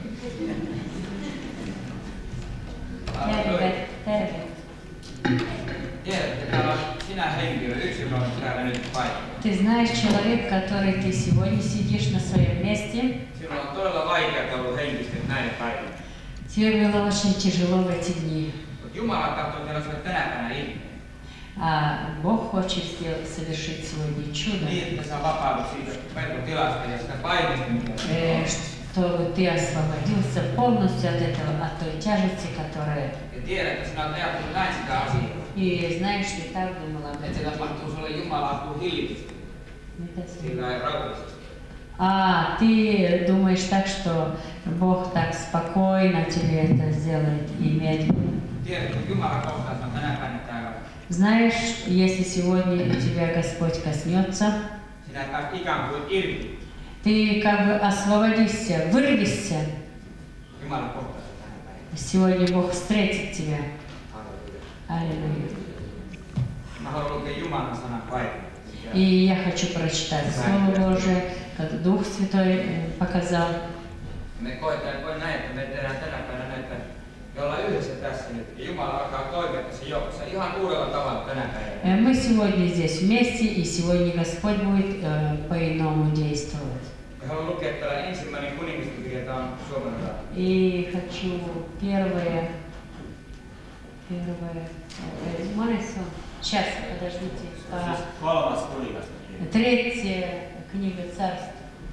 Terve, terve. Tiedätkö, täällä on sinä henkilö, yksilö on täällä nyt paikalla. Ты знаешь, человек, который ты сегодня сидишь на своем месте, Sinulla on todella vaikeaa ollut henkisesti näinä päivinä. тебе было очень тяжело в эти дни. Mutta Jumala tahtoo tehdä sinulle tänä päivänä ihmeen. А Бог хочет сделать, совершить сегодня чудо, Niin, että sä vapaudut siitä pelkotilasta ja sitä paineesta, mitä э, чтобы ты освободился полностью от этого, от той тяжести, которая... ja tiedät, että sinä olet ajattelut näin sitä asiaa. И знаешь, ты так думал об Että se этом. tapahtuu sulle Jumala apuu hillitysti. Это с- Sillä ei rauhallisesti. А, ты думаешь так, что Бог так спокойно тебе это сделает и медленно. Tiedät, että Jumala kohtaa sinua tänä päivänä täällä. Знаешь, если сегодня тебя Господь коснется, Sinä pääst ikään kuin irti. ты как бы освободишься, вырвешься. Jumala kohtaa sinua tänä päivänä. Сегодня Бог встретит тебя. Halleluja. Аллилуйя. Mä haluan lukea Jumalan sanan paikan. И я хочу prочитать Слово Божие, как Дух Святой э, показал. Me koetaan, koen näin, että me tehdään tänä päivänä näitä, me ollaan yhdessä tässä nyt. Ja Jumala alkaa toimia tässä joukossa ihan uudella tavalla tänä päivänä. Э, Мы сегодня здесь вместе, и сегодня Господь будет э, по-иному действовать. Me haluan lukea täällä ensimmäinen kuningaskirja, tämä on suomalainen. И хочу первое, первое, э, Монесон. Сейчас, подождите. Siis kolmas kuningaskirja. Третья книга Царств.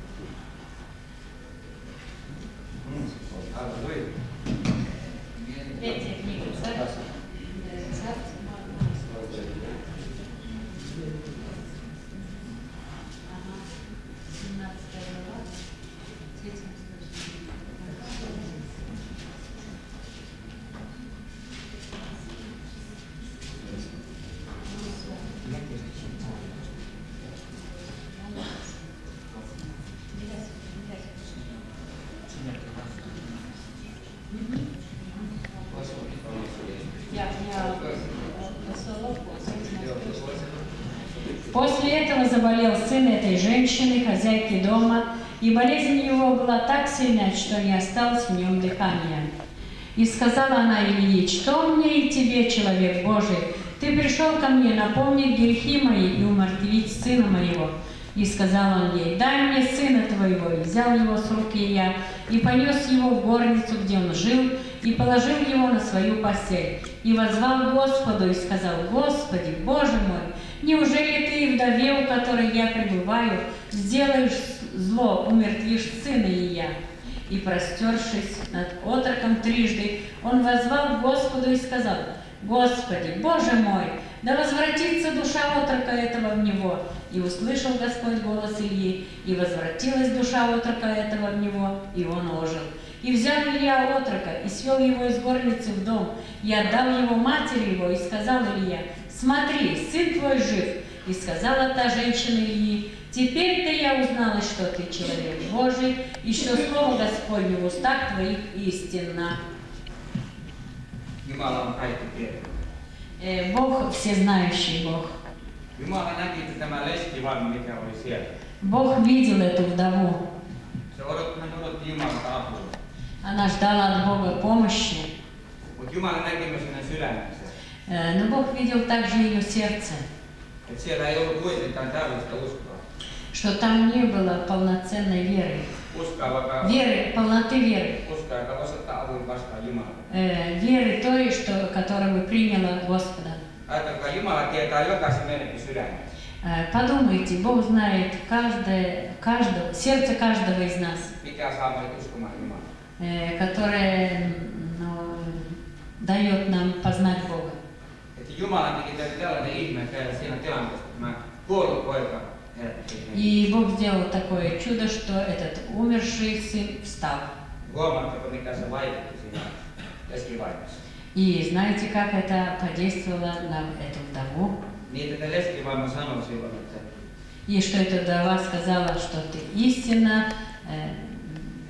Halleluja. Третья книга Царств. Царств. Ага. семнадцатая глава. Третья После этого заболел сын этой женщины, хозяйки дома, и болезнь его была так сильная, что не осталось в нем дыхания. И сказала она Илии: «Что мне и тебе, человек Божий? Ты пришел ко мне напомнить грехи мои и умертвить сына моего». И сказал он ей: «Дай мне сына твоего». И взял его с рук Илья, и понес его в горницу, где он жил, и положил его на свою постель. И воззвал Господу, и сказал: «Господи, Боже мой, неужели ты, вдове, у которой я пребываю, сделаешь зло, умертвишь сына Илья?» И, простершись над отроком трижды, он воззвал к Господу и сказал: «Господи, Боже мой, да возвратится душа отрока этого в него». И услышал Господь голос Ильи, и возвратилась душа отрока этого в него, и он ожил. И взял Илья отрока, и свел его из горницы в дом, и отдал его матери его, и сказал Илья: «Смотри, сын твой жив». И сказала та женщина Ильи: «Теперь-то я узнала, что ты человек Божий, и что слово Господне в устах твоих истинно». Jumala on kaikki tietävä. Э, Бог всезнающий Бог. Jumala näki, että tämä leskivaimo, mikä oli siellä. Бог видел эту вдову. Se odotti, hän odotti Jumalalta apua. Она ждала от Бога помощи. Mutta Jumala näki myös hänen sydämensä. Э, Но Бог видел также ее сердце, Että siellä ei ollut kuitenkaan täydellistä uskoa. что там не было полноценной веры. Uskoa, vaikka Веры, полноты веры. uskoa, joka voisi ottaa avun vastaan Jumala. Э, Веры той, что, которую бы приняла Господа. Ajatelkaa, Jumala tietää jokaisen meidänkin sydämen. Э, Подумайте, Бог знает каждое, каждого, сердце каждого из нас, Mikä saa meidät uskomaan Jumalaa. э, которое ну, дает нам познать Бога. Että Jumala teki teille tällainen ihme teille siinä tilanteessa, että tämä kuollut poika herätti. И Бог сделал такое чудо, что этот умерший сын встал. Huomaatteko, mikä se vaikutti siinä leskivaimossa? И знаете, как это подействовало на эту вдову? Niin, että leskivaimo sanoi silloin, että И что эта вдова сказала, что ты истинно э,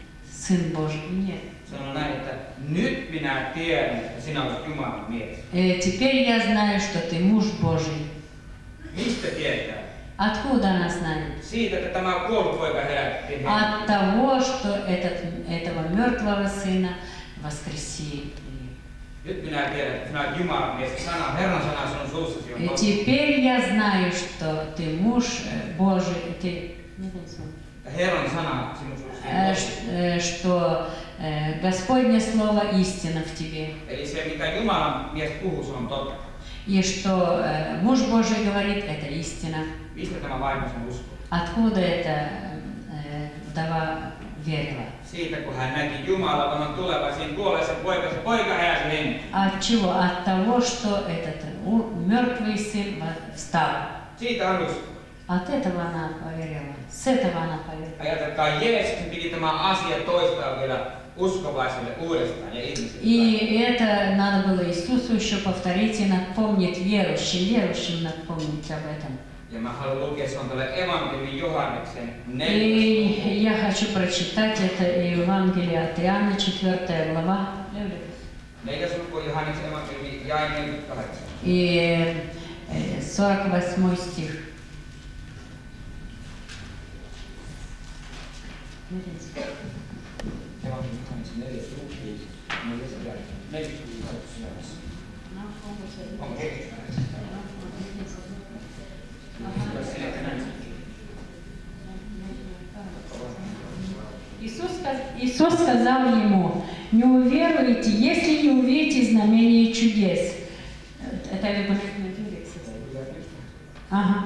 Сын Божий. Нет. Sanoi näin, että nyt minä tiedän, että sinä olet Jumalan mies. Э, Теперь я знаю, что ты муж Божий. Mistä tietää? Откуда она знает? Siitä, että tämä kuollut poika herätettiin henkiin. От того, что этот, этого мертвого сына воскресили. Nyt minä tiedän, että sinä olet Jumalan mies. Sana, Herran sana sinun suussasi on И totta. теперь я знаю, что ты муж э, Божий, ты, Herran sana sinun suussasi э, on ш- totta. э, что э, Господне Слово истина в тебе. Eli se, mitä Jumalan mies puhuu, se on totta. И что э, муж Божий говорит, это истина. Mistä tämä vaimo sen uskoo? Откуда эта э, вдова верила? Siitä, kun hän näki Jumalan on tuleva siinä kuolleessa poika, se poika heräsi henkiin. От чего? От того, что этот у- mертвый сын во- встал. Siitä hän uskoo. От этого она поверила. С этого она поверила. Ajatelkaa, Jeesuksen piti tämä asia toistaa vielä uskovaisille uudestaan ja ihmisille. И это надо было Иисусу еще повторить и напомнить верующим, верующим напомнить об этом. Ja mä haluan lukea, se on tälle evankeliumin Johanneksen И neljäs. я хочу прочитать это Евангелие от Иоанна, четвёртая глава. Neljäs luku Johanneksen evankeliumi jae neljäkymmentäkahdeksan. И э, сорок восьмой стих. Evankeliumi Johanneksen neljäs luku, neljäs jae. neljäkymmentäkahdeksan. Onko neljäkymmentäkahdeksan? Иисус, сказ- Иисус сказал ему: не уверуете, если не увидите знамения и чудес. Это либо на Ага.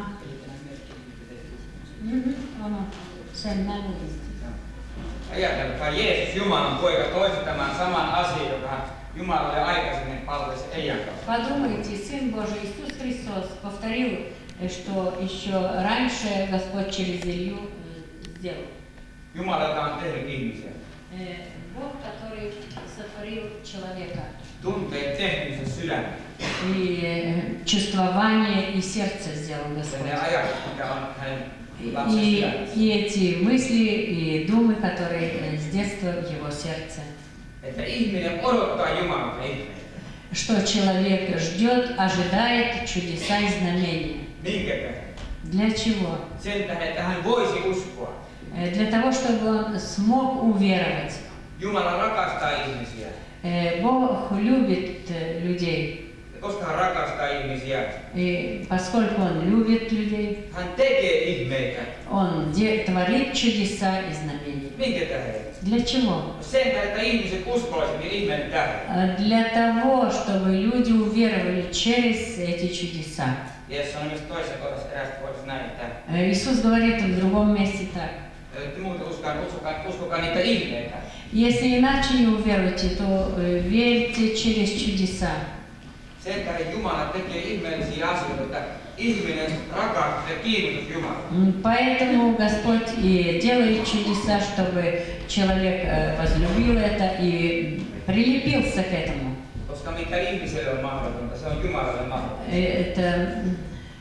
Мгм, ага. Sen näin uudestaan. Ajatelkaa, Jeesus, Jumalan poika, toisi tämän saman asian, joka Jumalalle aikaisemmin palvelisi Eijan kautta. Подумайте, Сын Божий Иисус Христос повторил, э, что еще раньше Господь через Илью э, сделал. Jumala, joka on tehnyt ihmisiä, Э, Бог, который сотворил человека. tuntee tehmisen sydämen. И э, чувствование и serдце сделал Ja ne Господь. ajatukset, mikä on hänen lapsen И, sydämessä. и эти мысли и думы, которые э, с детства в его сердце. Että ihminen odottaa Jumalalta ihmeitä. Что человек ждет, ожидает чудеса и знамения. Minkä tähden? Для чего? Sen tähden, että hän voisi uskoa. Э, Для того, чтобы он смог уверовать. Jumala rakastaa ihmisiä. Э, Бог любит э, людей. Ja koska hän rakastaa ihmisiä, И поскольку он любит людей, hän tekee ihmeitä. он де- творит чудеса и знамения. Minkä tähden? Для чего? Sen tähden, että ihmiset uskoisivat niin ihmeiden tähden. Э, Для того, чтобы люди уверовали через эти чудеса. Jeesus sanoi myös toisessa kohdassa erästä kohdassa näin, että Э, Иисус говорит в другом месте так. te muuten uskokaa, uskokaa, uskokaa niitä ihmeitä. Если иначе не уверуете, то э, верьте через чудеса. Sen tähden Jumala tekee ihmeellisiä asioita, että ihminen rakastuu ja kiinnostus Jumalaan. М, Поэтому Господь и делает чудеса, чтобы человек э, возлюбил это и прилепился к этому. Koska mikä ihmiselle on mahdotonta, se on Jumalalle mahdotonta. Э, Это, м,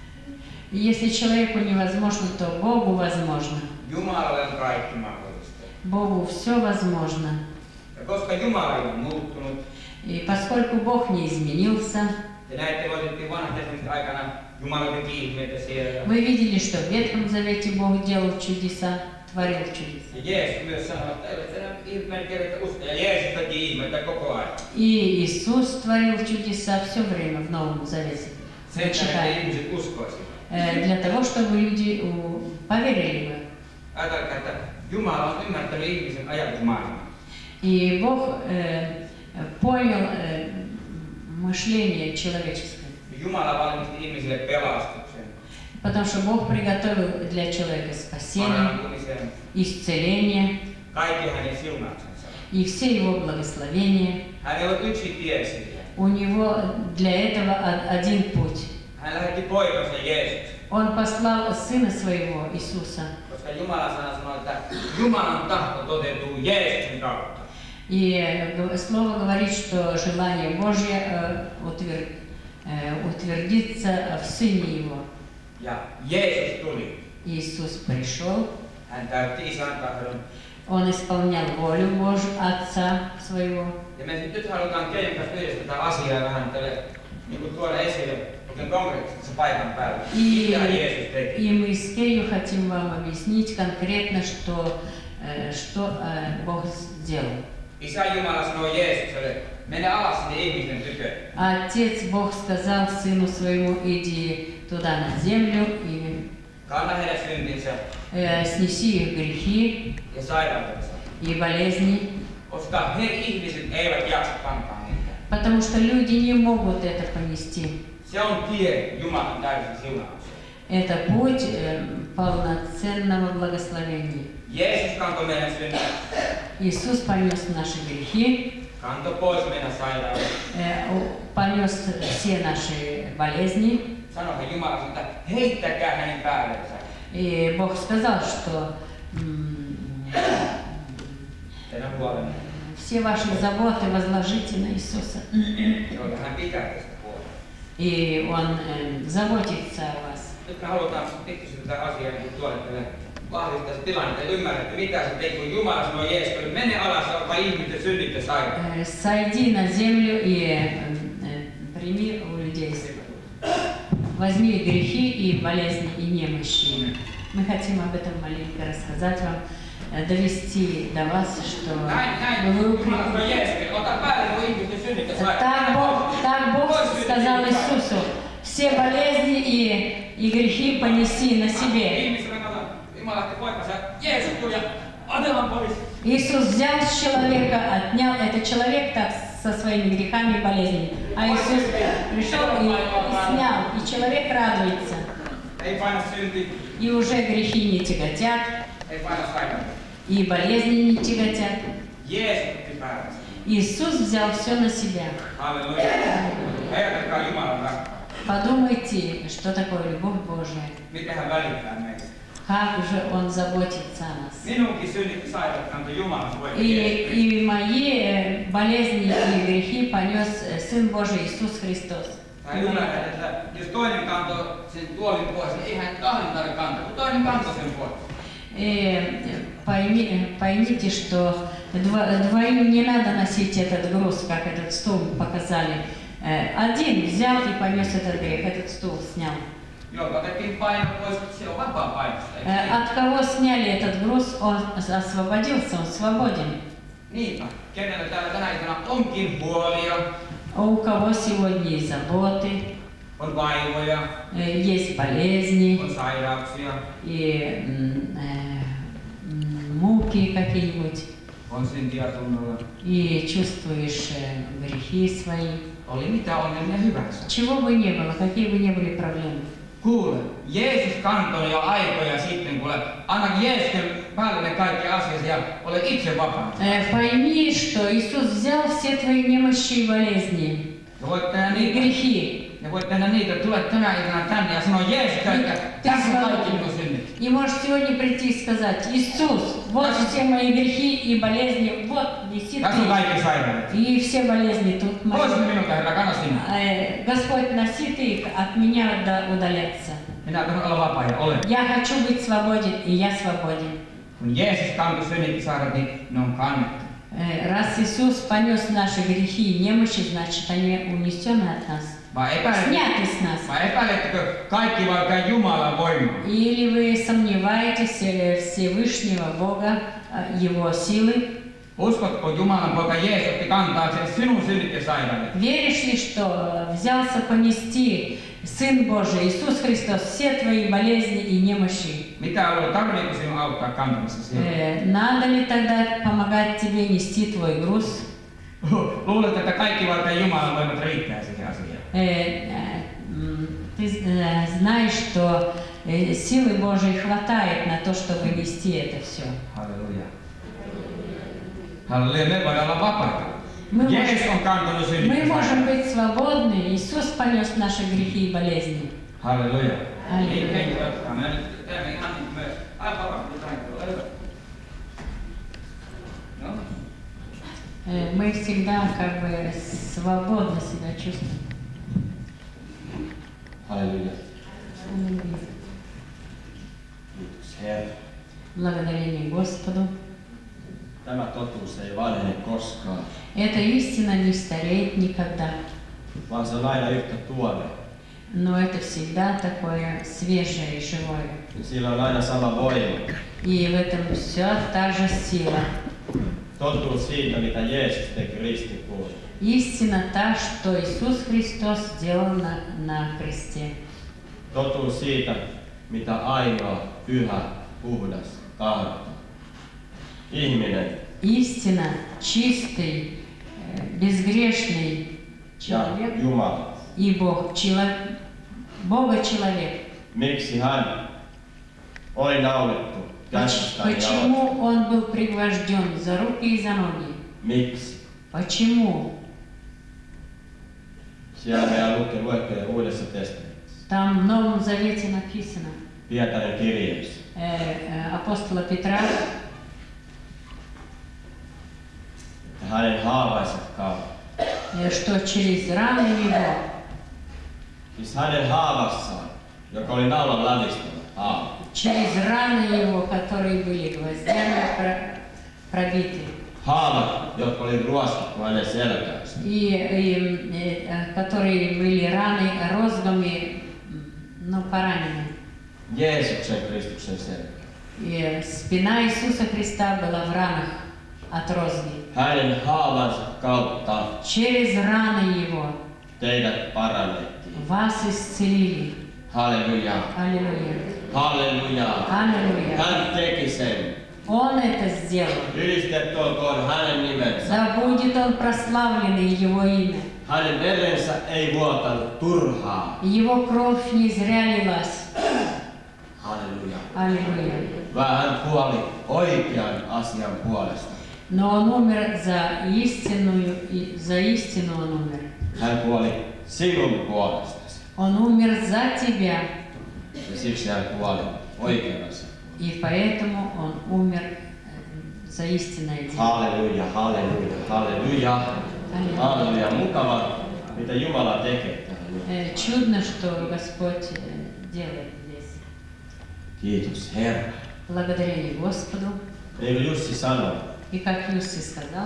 если человеку невозможно, то Богу возможно. Jumalalle on kaikki mahdollista. Богу все возможно. Ja koska Jumala ei ole muuttunut, И поскольку Бог не изменился, te näette, voitettiin vanhan testamentin aikana, Jumala teki ihmeitä siellä. вы видели, что в Ветхом Завете Бог делал чудеса, tворил чудеса. Ja Jeesus myös sanoi, että eivät enää ihmeen kertaa usko. Ja Jeesus teki ihmeitä koko ajan. И Иисус творил чудеса все время в Новом Завете. Sen Мы tähden, että читаем. ihmiset uskoisivat. Э, Для того, чтобы люди у, поверили бы. Ajatelkaa, että Jumala on ymmärtänyt ihmisen ajatusmaailmaa. И Бог э, понял э, мышление человеческое. Jumala valmisti ihmisille pelastuksen, Потому что Бог приготовил для человека спасение, parantumisen, исцеление kaikki hänen siunauksensa. и все его благословения. Hänellä on yksi tie siihen. У него для этого о- один путь. Hän lähetti poikansa Jeesuksen, Он послал Сына Своего, Иисуса. koska Jumalan sana sanoo, että Jumalan tahto toteutuu Jeesuksen kautta. И э, г- Слово говорит, что желание Божье э, утвер- э, утвердится в Сыне Его. Ja Jeesus tuli. Иисус пришел, Hän täytti isän tahdon. Он исполнял волю Божью Отца своего. Ja me nyt halutaan Keijon kanssa yhdessä tätä asiaa vähän tälle, niin kuin tuoda esille oikein konkreettisesti paikan päällä. И, Mitä Jeesus teki? и мы с Кейю хотим вам объяснить конкретно, что, э, что э, Бог сделал. Isä Jumala sanoi Jeesukselle, mene alas sinne ihmisten tykö. Отец Бог сказал Сыну Своему, иди туда на землю и Kanna heidän syntinsä э, снеси их грехи ja sairautensa. и болезни, Koska he ihmiset eivät jaksa kantaa niitä. потому что люди не могут это понести. Se on tie Jumalan täysin siunaukseen. Это путь э, полноценного благословения. Jeesus kantoi meidän synnit, Иисус понес наши грехи, kantoi pois meidän sairaudet. э, понес все наши болезни. Sanoihan Jumala, että heittäkää hänen päällensä. И Бог сказал, что м, Teidän huolenne. все ваши заботы возложите на Иисуса. Joita hän pitää tästä huolta. И Он э, заботится о вас. Nyt me halutaan pikkuisen tätä asiaa niin tuoda tälle vahvistaa se tilanne, että ymmärrätte mitä se teki, kun Jumala sanoi Jeesukselle, mene alas ja ota ihmisten synnit ja sairaat. Э, Сойди на землю и э, э, прими у людей. Возьми грехи и болезни и немощи. Мы хотим об этом маленько рассказать вам, э, довести до вас, что Näin, näin, вы Jumala sanoi укрепите. Jeesukselle, ota päälle nuo ihmisten synnit ja sairaat. Так Бог, так Бог сказал Иисусу, все болезни и, и грехи понеси на себе. Ihmisellä kato, Jumala lähti poikansa, Jeesus tuli ja otetaan pois. Иисус взял с человека, отнял этот человек так со своими грехами и болезнями. А Иисус пришел и, и снял, и человек радуется. Ei paina synti, И уже грехи не тяготят, ei paina sairautta. и болезни не тяготят. Jeesus otti päällensä. Иисус взял все на себя. Halleluja. Ajatelkaa Jumalan rakkautta. Подумайте, что такое любовь Божия. Miten hän välittää meistä. Как же Он заботится о нас. Minunkin synnit ja sairaat kantoi Jumalan poika И, Jeesus. и мои э, болезни и грехи понес э, Сын Божий Иисус Христос. Tai ymmärrät, että jos toinen kantoi sen tuolin pois, niin eihän kahden tarvitse kantaa, kun toinen kantoi sen pois. И пойми- поймите, что дво- двоим не надо носить этот груз, как этот стул показали. Э, Один взял и понес этот грех, этот стул снял. Jolta otettiin paino pois, se on vapaa painosta. eikö Э, niin? От кого сняли этот груз, он освободился, он свободен. Niinpä. Kenellä täällä tänä iltana onkin huolia, А у кого сегодня есть заботы, on vaivoja, э, есть болезни, on sairauksia, и м, э, м, муки какие-нибудь, on syntiä tunnolla. и чувствуешь э, грехи свои. Oli mitä ongelmia hyvänsä. Чего бы ни было, какие бы ни были проблемы. Kuule, Jeesus kantoi jo aikoja sitten, kuule, anna Jeesuksen päälle ne kaikki asiat ja ole itse vapaa. Э, Пойми, что Иисус взял все твои немощи и болезни, Ja voit tehdä и niitä, грехи. ja voit tehdä niitä, tule tänä iltana tänne ja sano Jeesukselle, että tässä on kaikki minun synnit. И можешь сегодня прийти и сказать: Иисус, вот все мои грехи и болезни, вот неси Tässä on ты. kaikki sairaudet. И все болезни тут мои. Pois minulta, Herra, kanna sinne. Э, Господь, носи ты их, от меня да- удалятся. Minä tahdon olla vapaa ja olen. Я хочу быть свободен, и я свободен. Kun Jeesus kantoi synnit ja sairaudet, niin ne on kannettu. Э, Раз Иисус понес наши грехи и немощи, значит, они унесены от нас, Vai epäilet- сняты с нас. vai epäilettekö kaikki vaikka Jumalan voimaa? Или вы сомневаетесь э, Всевышнего Бога, э, Его силы? Uskotko Jumalan poika Jeesus otti kantaakseen sinun synnit ja sairaudet? Веришь ли, что э, взялся понести Сын Божий, Иисус Христос, все твои болезни и немощи? Mitä oli tarviiko sinun auttaa kantamassa siellä? Э, Надо ли тогда помогать тебе нести твой груз? Luulet, että kaikki varten Jumalan voimat riittää siihen asiaan. Э, э, м, Ты э, знаешь, что э, силы Божией хватает на то, чтобы нести это все. Halleluja. Halleluja, me voidaan olla vapaita. Мы Jeesus можем, on kantanut synnit мы ja можем sairaudet. быть свободны. Иисус понес наши грехи и болезни. Halleluja. Halleluja. Niin, henki ottaa. Me nyt teemme ihan niin kuin myös. Ai varmasti jotain, ole hyvä. No. Э, Мы всегда как бы свободно себя чувствуем. Halleluja. Аллилуйя. Kiitos Herra. Благодарение Господу. tämä totuus ei vanhene koskaan, Эта истина не стареет никогда, vaan se on aina yhtä tuore. но это всегда такое свежее и живое. Sillä on aina sama voima. И в этом вся та же сила. Totuus siitä, mitä Jeesus teki ristipuolella. Истина та, что Иисус Христос сделал на, на кресте. Totuus siitä, mitä ainoa, pyhä, puhdas, tahdoton ihminen Истина, чистый, э, безгрешный ja человек Jumala. и Бог, чело- Бога-человек. Miksi hän oli naulittu käsistään jalasta? Почему он был пригвожден за руки и за ноги? Miksi? Почему? Siellä meidän lukee luettelo Uudessa testamentissa. Там в Новом Завете написано, Pietarin kirjeessä. э, э, апостола Петра, Että hänen haavaiset kautta. э, что через раны его, Siis hänen haavassaan, joka oli naulan lävistellä haava. через раны его, которые были гвоздями про- пробиты, Haavat, jotka oli ruoskittu hänen selkäänsä. и, и, э, которые были раны розгами, ну, поранены. Jeesuksen Kristuksen selkä. И спина Иисуса Христа была в ранах от розги. Hänen haavansa kautta Через раны его teidät parannettiin. вас исцелили. Halleluja. Аллилуйя. Halleluja. Аллилуйя. Hän teki sen. Он это сделал. Ylistetty olkoon hänen nimensä. Да будет он прославленный Его имя. Hänen verensä ei vuotanut turhaa. Его кровь не зря лилась. Halleluja. Аллилуйя. Vaan hän kuoli oikean asian puolesta. Но он умер за истинную, и за истину он умер. Hän kuoli sinun puolestasi. Он умер за тебя, Ja siksi hän kuoli oikean asian. и поэтому он умер э, за истинное дело. Halleluja, halleluja, halleluja. Halleluja. Mukava, mitä Jumala tekee tähän. Э, Чудно, что Господь э, делает здесь. Kiitos Herra. Благодарение Господу. Niin kuin Jussi sanoi, И как Юсси сказал,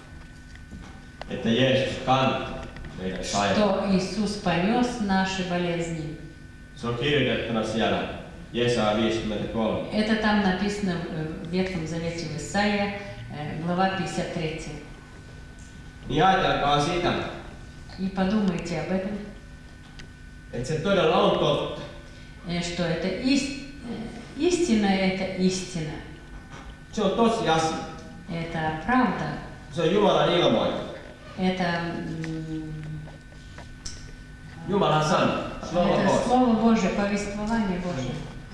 että Jeesus kantaa meidän sairaan. что Иисус понес наши болезни. Se on kirjoitettuna siellä Jesaja viisikymmentäkolme. Это там написано в Ветхом Завете в Исаия, э, глава пятьдесят три. Niin ajatelkaa sitä, И подумайте об этом, että se todella on totta. э, что это ис- э, истина, это истина. Se on tosi asia. Это правда. Se on Jumalan ilmoitus. Это, м, Jumalan sana. Слово это Божье. Слово Божие, повествование Божие.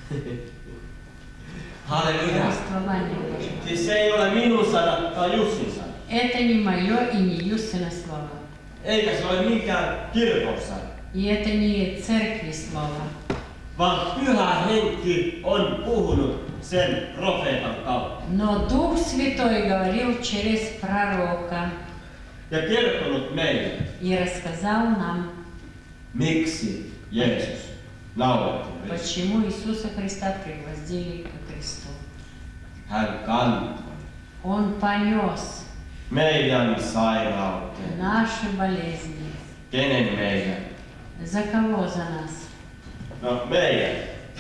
Halleluja. Повествование Божие. Siis se ei ole minun sana tai Jussin sana. Это не мое и не Юссина слово. Eikä se ole minkään kirkon sana. И это не церкви слово. Vaan Pyhä Henki on puhunut sen profeetan kautta. Но Дух Святой говорил через пророка Ja kertonut meille, и рассказал нам, miksi Jeesus naulettiin ristiin. почему Иисуса Христа пригвоздили к кресту. Hän kantoi Он понес meidän sairauteen. наши болезни. Kenen meidän? За кого? За нас. No meidän.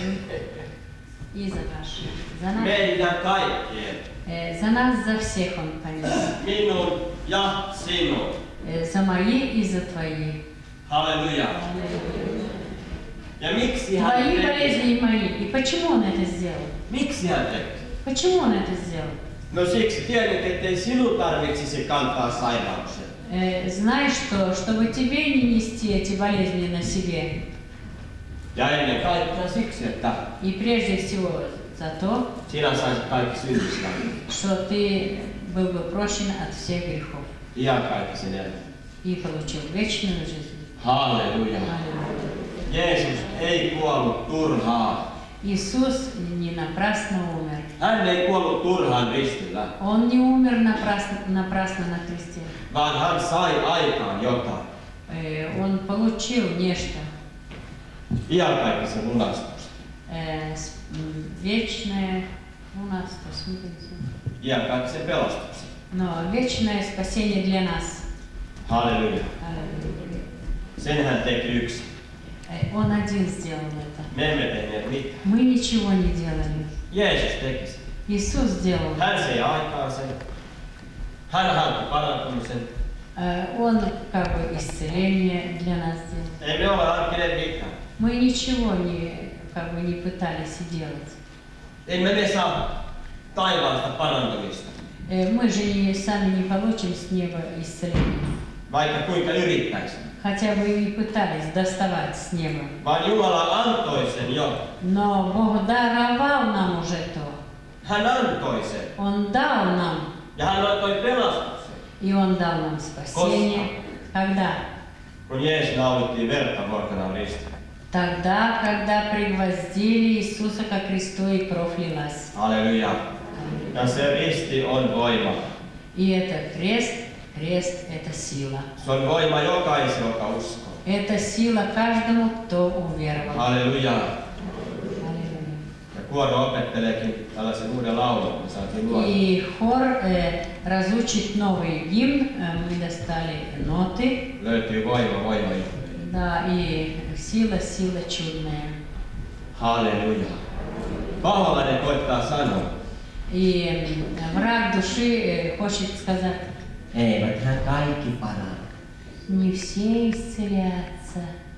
И за наши. За нас. Meidän kaikkien. Э, За нас, за всех Он понес. Minun ja sinun. Э, За мои и за твои. Halleluja. Ja miksi hän Твои teki? болезни и мои. И почему Он это сделал? Miksi hän teki? Почему Он это сделал? No siksi tiedät, ettei sinun tarvitsisi kantaa sairauksia. Э, Знай, что, чтобы тебе не нести эти болезни на себе. Ja ennen kaikkea siksi, että И прежде всего за то, sinä saisit kaikki synnistä. что ты был бы прощен от всех грехов Iankaikkisen elämän. и получил вечную жизнь. Halleluja. Аллилуйя. Jeesus ei kuollut turhaan. Иисус не напрасно умер. Hän ei kuollut turhaan ristillä, Он не умер напрасно, напрасно на кресте. vaan hän sai aikaan jotain. Э, Он получил нечто. Iankaikkisen lunastuksen. Э, с- м, Вечное у нас посмотрите. Iankaikkisen pelastuksen. Но вечное спасение для нас. Halleluja. Аллилуйя. Sen hän teki yksin. Он один сделал это. Me emme tehneet mitään. Мы ничего не делали. Jeesus teki sen. Иисус сделал. Hän sai aikaan sen. Hän hankki parantumisen. Он как бы исцеление для нас сделал. Ei me ole hankkineet mitään. Мы ничего не, как бы не пытались делать. Emme me saa taivaasta parantumista. Мы же не, сами не получим с неба исцеление. Vaikka kuinka yrittäisimme. Хотя бы и пытались доставать с неба. Vaan Jumala antoi sen jo. Но Бог даровал нам уже то. Hän antoi sen. Он дал нам. Ja hän antoi pelastuksen. И Он дал нам спасение. Когда? Kun Jeesus naulittiin verta porkkanaan ristiin. Тогда, когда пригвоздили Иисуса ко кресту и кровь лилась. Halleluja. Ja se risti on voima. И это крест, крест это сила. Se on voima jokaiselle, joka uskoo. Это сила каждому, кто уверовал. Halleluja. Аллилуйя. Ja kuoro opetteleekin tällaisen uuden laulun, me saatiin luoda. И хор э, разучит новый гимн, э, мы достали ноты. Löytyy voima, voima. Да, и сила, сила чудная. Halleluja. Paholainen koittaa sanoa. И э, враг души э, хочет сказать, Eiväthän kaikki parane. не все исцелятся.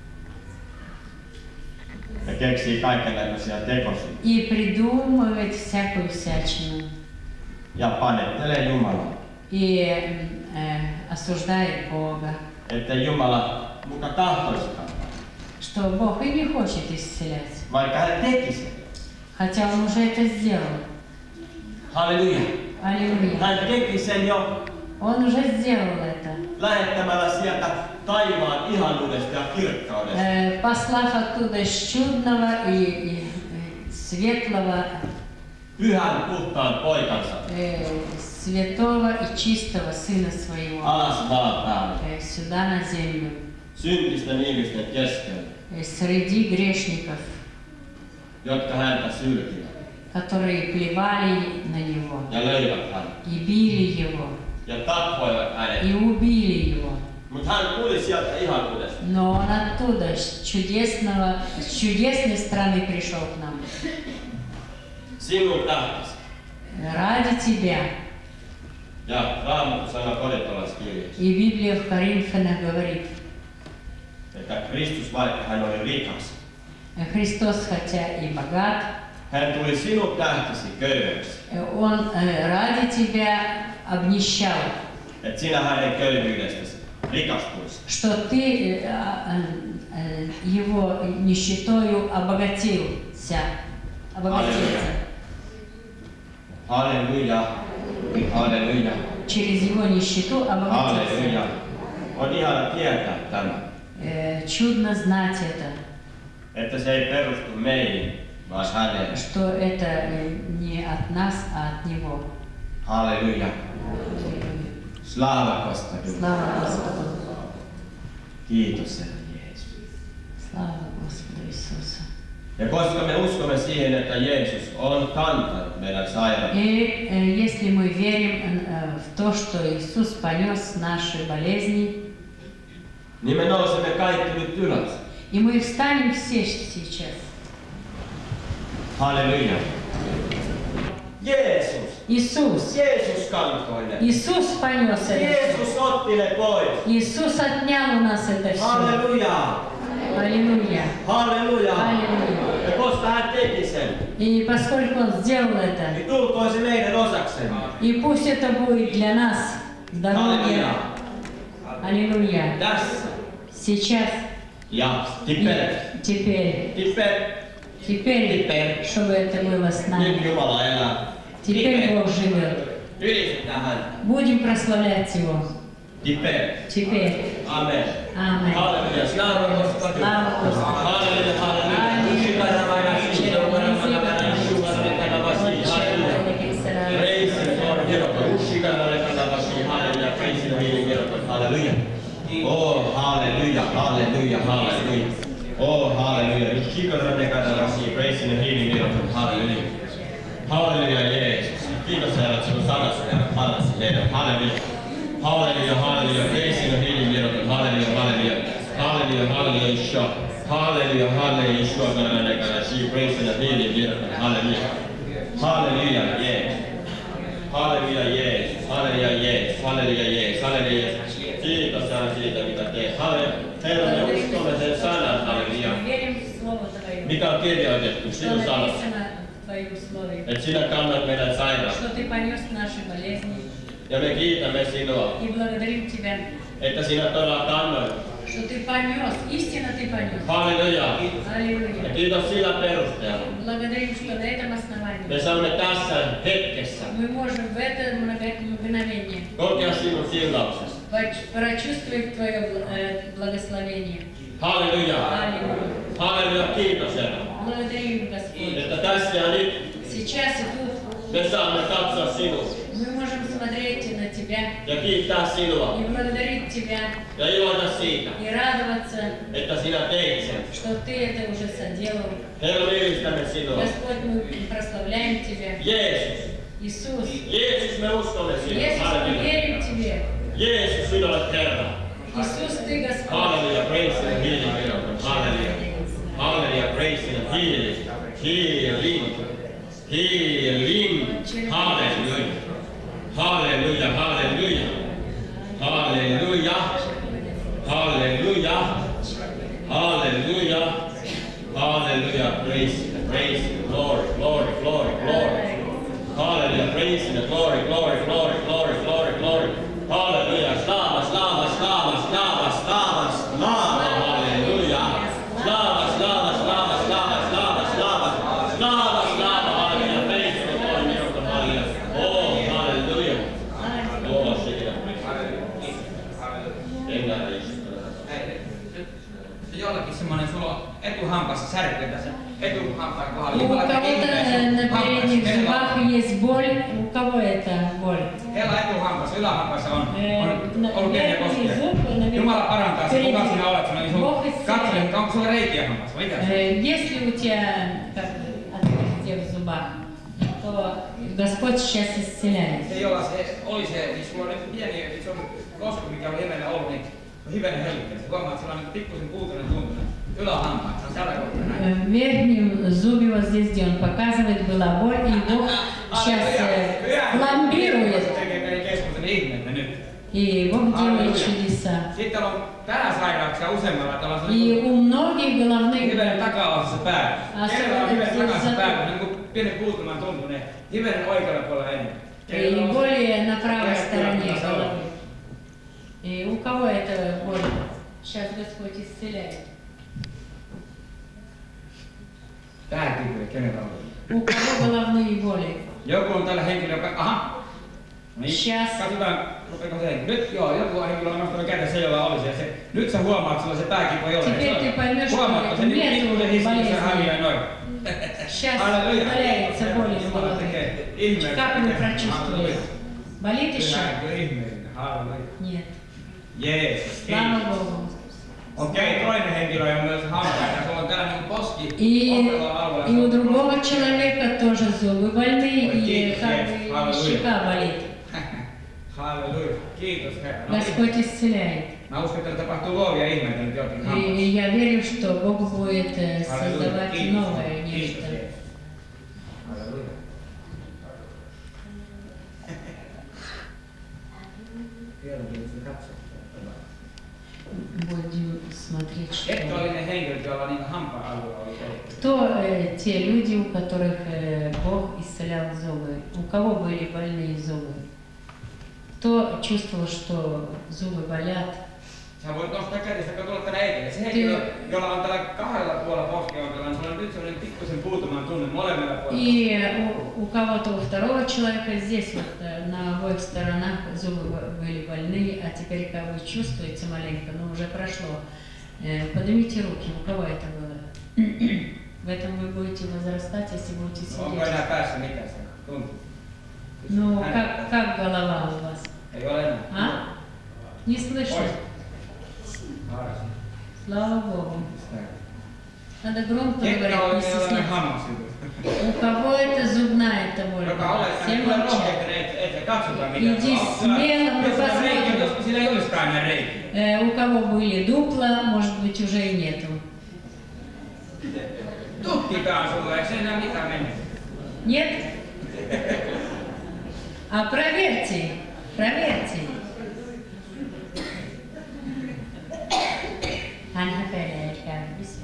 Ja keksii kaikenlaisia tekosia. И придумывать всякую всячину. Ja panettelee Jumalaa. И э, осуждает Бога. Että Jumala muka tahtoisikaan. Что Бог и не хочет исцелять. Vaikka hän teki sen. Хотя Он уже это сделал. Halleluja. Аллилуйя. Hän teki sen jo Он уже сделал это. lähettämällä sieltä taivaan ihanuudesta ja kirkkaudesta. Э, послав оттуда из чудного и, и э, светлого, Pyhän puhtaan poikansa э, святого и чистого Сына Своего alas maan päälle. э, сюда на землю, Syntisten ihmisten keskellä, э, среди грешников, jotka häntä sylkivät которые плевали на Него ja löivät häntä и били Его, ja tappoivat hänet. и убили Его. Mutta hän tuli sieltä ihanuudesta. Но Он оттуда, с чудесного, с чудесной страны пришел к нам. Sinun tähtesi. Ради Тебя. Ja Raamattu sanoo Korintolaiskirjassa, И Библия в Коринфянах говорит, että Kristus, vaikka hän oli rikas, Христос, хотя и богат, hän tuli sinun tähtesi köyhäksi. Он э, ради Тебя обнищал, Että sinä hänen köyhyydestäsi rikastuisi. что Ты э, э, э, Его нищетою обогатился. обогатился. Halleluja. Halleluja. Через Его нищету обогатился. Halleluja. On ihana tietää tämä, Э, чудно знать это, että se ei perustu meihin, vaan häneen. что это э, не от нас, а от Него. Halleluja. Slava Господу. Слава Господу. Kiitos Herra Jeesus. Слава Господу Иисусу. Ja koska me uskomme siihen, että Jeesus on kantanut meidän sairauden, И э, если мы верим э, в то, что Иисус понес наши болезни, niin me nousemme kaikki nyt ylös. и мы встанем все сейчас. Halleluja. Jeesus. Иисус. Jeesus kantoi ne. Иисус понес это. Jeesus otti ne pois. Иисус отнял у нас это все. Halleluja. Аллилуйя. Halleluja. Аллилуйя. Ja koska hän teki sen, И поскольку Он сделал это, niin tulkoon se meidän osaksemme. и пусть это будет для нас здоровье. Halleluja. Аллилуйя. Tässä. Сейчас. Ja И tiper. теперь. Tiper. Теперь, чтобы это было с Nyt нами. Jumala elää. Теперь Бог живет. Ylistetään häntä. Будем прославлять Его. Tiper. Теперь. Amen. Аминь. Halleluja. Slava Gospodu. Slava Gospodu. Halleluja. Halleluja. Halleluja. Oh, halleluja, halleluja, halleluja. Oh, halleluja. Kikon ranne kanavasi, praise in the healing miracle. Halleluja. Halleluja Jeesus. Kiitos Herra, että sinun sanasi Herra parasi meidän. Halleluja. Halleluja, halleluja. Praise the healing miracle. Halleluja, halleluja. Halleluja, halleluja, Yeshua. Halleluja, halleluja, Yeshua. She praise the healing miracle. Halleluja. Halleluja Jeesus. Halleluja Jeesus. Halleluja Jeesus. Halleluja Jeesus. Halleluja Jeesus. Kiitos Herra siitä, mitä teet. Halleluja. Herra, me uskomme sen sanan. Halleluja. Mikä on kirjoitettu sinun sanasi? Että sinä kannat meidän sairaat. Ja me kiitämme sinua, että sinä todella kannoit. Halleluja. Ja kiitos sillä perusteella. Me saamme tässä hetkessä kokea sinun siunauksesi. Halleluja. Halleluja, kiitos Herra. Että tässä ja nyt me saamme katsoa sinua. Мы можем смотреть на тебя ja kiittää sinua и благодарить тебя ja iloita siitä, и радоваться, että sinä teit sen. Что ты это уже соделал. Herra, me ylistämme sinua. Господь, мы прославляем тебя. Jeesus. Иисус. Jeesus, me uskomme sinua. Иисус, мы верим тебе. Jeesus, sinä olet Herra. Иисус, ты Господь. Halleluja, praise the healing miracle. Halleluja. Halleluja, praise the healing. Healing. Healing. Halleluja. Hallelujah, hallelujah, hallelujah, hallelujah, hallelujah, hallelujah, praise, praise, glory, glory, glory, glory, hallelujah, praise, glory, glory, glory, glory, glory, glory, hallelujah, slava, slava, slava, slava, slava, slava, hallelujah, slava, slava, slava, slava, slava, slava, slava, slava, hallelujah, praise the Lord, miracle, hallelujah, oh, hallelujah. Jollakin semmoinen, sulla on etuhampassa särkyy tässä etuhampaan kohdalla. У кого-то на передних зубах есть боль, у кого это боль? Heillä etuhampassa, ylähampassa on, on ollut pieniä koskia. Зуб, Jumala parantaa sen, kuka sinä olet, sinä sun katselen, onko sulla reikiä hampassa, mitä se? Если у тебя отверстие в зубах, то Господь сейчас исцеляет. Se jolla se oli se, niin sulla on nyt pieni, se on koska mikä on hivenen ollut, niin hivenen helppeä. Se huomaa, että sillä on niin pikkuisen puutunen tuntunen. Ylähampaan, se on tällä kohtaa näin. В верхнем зубе, вот здесь, где он показывает, была боль, и Бог сейчас пломбирует. И Бог делает чудеса. Sitten on pääsairauksia useammalla. И у многих головных hivenen takaosassa pää. Kenellä on hivenen takaosassa pää, niin kuin pienen puutuman tuntuneen. Hivenen oikealla puolella enemmän. И более на правой стороне головы. И у кого это боль? Сейчас Господь исцеляет. Pääkipuja, kenellä on? У кого головные боли? Joku on tällä henkilöllä, joka... Aha! Niin, katsotaan, rupeeko se henkilö. Nyt joo, joku henkilö on nostanut käteen se, jolla oli se. se nyt sä huomaat, että sulla se pääkipu ei ole. Huomaatko se niin pikkuisen hiski, se häviää noin. Сейчас удаляется боль из головы. Как вы прочувствовали? Болит еще? Нет. Jeesus, Слава Богу. Окei, toinen henkilö on myös hampaita. Sulla on tällainen poski. И, и у другого человека тоже зубы больные, и щека болит. Halleluja. Kiitos Herra. Господь исцеляет. Mä uskon, että tapahtuu luovia ihmeitä nyt jokin hampassa. И я верю, что Бог будет создавать новое нечто. Будем смотреть, что... Кто э, те люди, у которых э, Бог исцелял зубы? У кого были больные зубы? Кто чувствовал, что зубы болят? Sä voit nostaa kädestä, kun tulet tänne eteen. Se henkilö, jolla on tällä kahdella puolella poskionteella, niin sulla on nyt sellainen pikkuisen puutuman tunne molemmilla puolella. И у, у кого-то у второго человека здесь вот на обоих сторонах зубы были больные, а теперь как вы чувствуете маленько, но уже прошло. Поднимите руки, у кого это было? В этом вы будете возрастать, если будете сидеть. Onko enää päässä mitään sen? Tuntuu. Ну, как, как голова у вас? Ei ole enää. А? Не слышно. Слава Богу. Надо громко говорить, не стесняться. У кого это зубная эта боль? Все молчат. Иди смело, мы посмотрим. Э, у кого были дупла, может быть, уже и нету. Нет? А проверьте, проверьте. Hän häpeilee ja käy missä.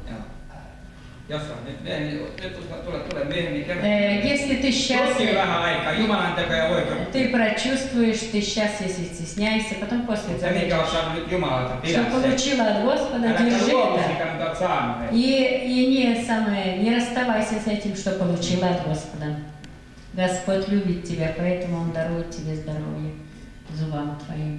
Если ты счастлив, ты прочувствуешь, ты счастлив, если стесняешься, потом после заметишь, что получила от Господа, держи это. И, и не, самое, не расставайся с этим, что получила от Господа. Господь любит тебя, поэтому Он дарует тебе здоровье зубам твоим.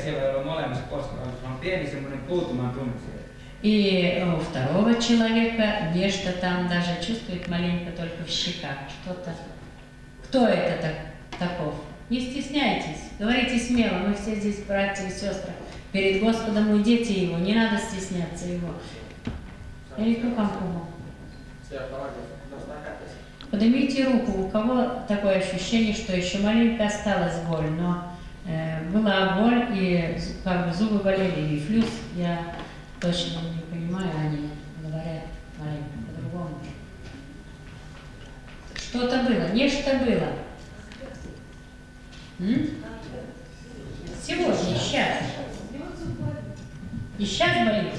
И у второго человека нечто там даже чувствует маленько только в щеках, что-то. Кто это так, таков? Не стесняйтесь, говорите смело, мы все здесь братья и сестры. Перед Господом мы дети Его, не надо стесняться Его. Или кто там помог? Поднимите руку, у кого такое ощущение, что еще маленько осталась боль, но э, была боль и как бы зубы болели, и флюс, я точно не понимаю, они говорят маленько по-другому. Что-то было, нечто было. М? Сегодня, сейчас. И сейчас болит.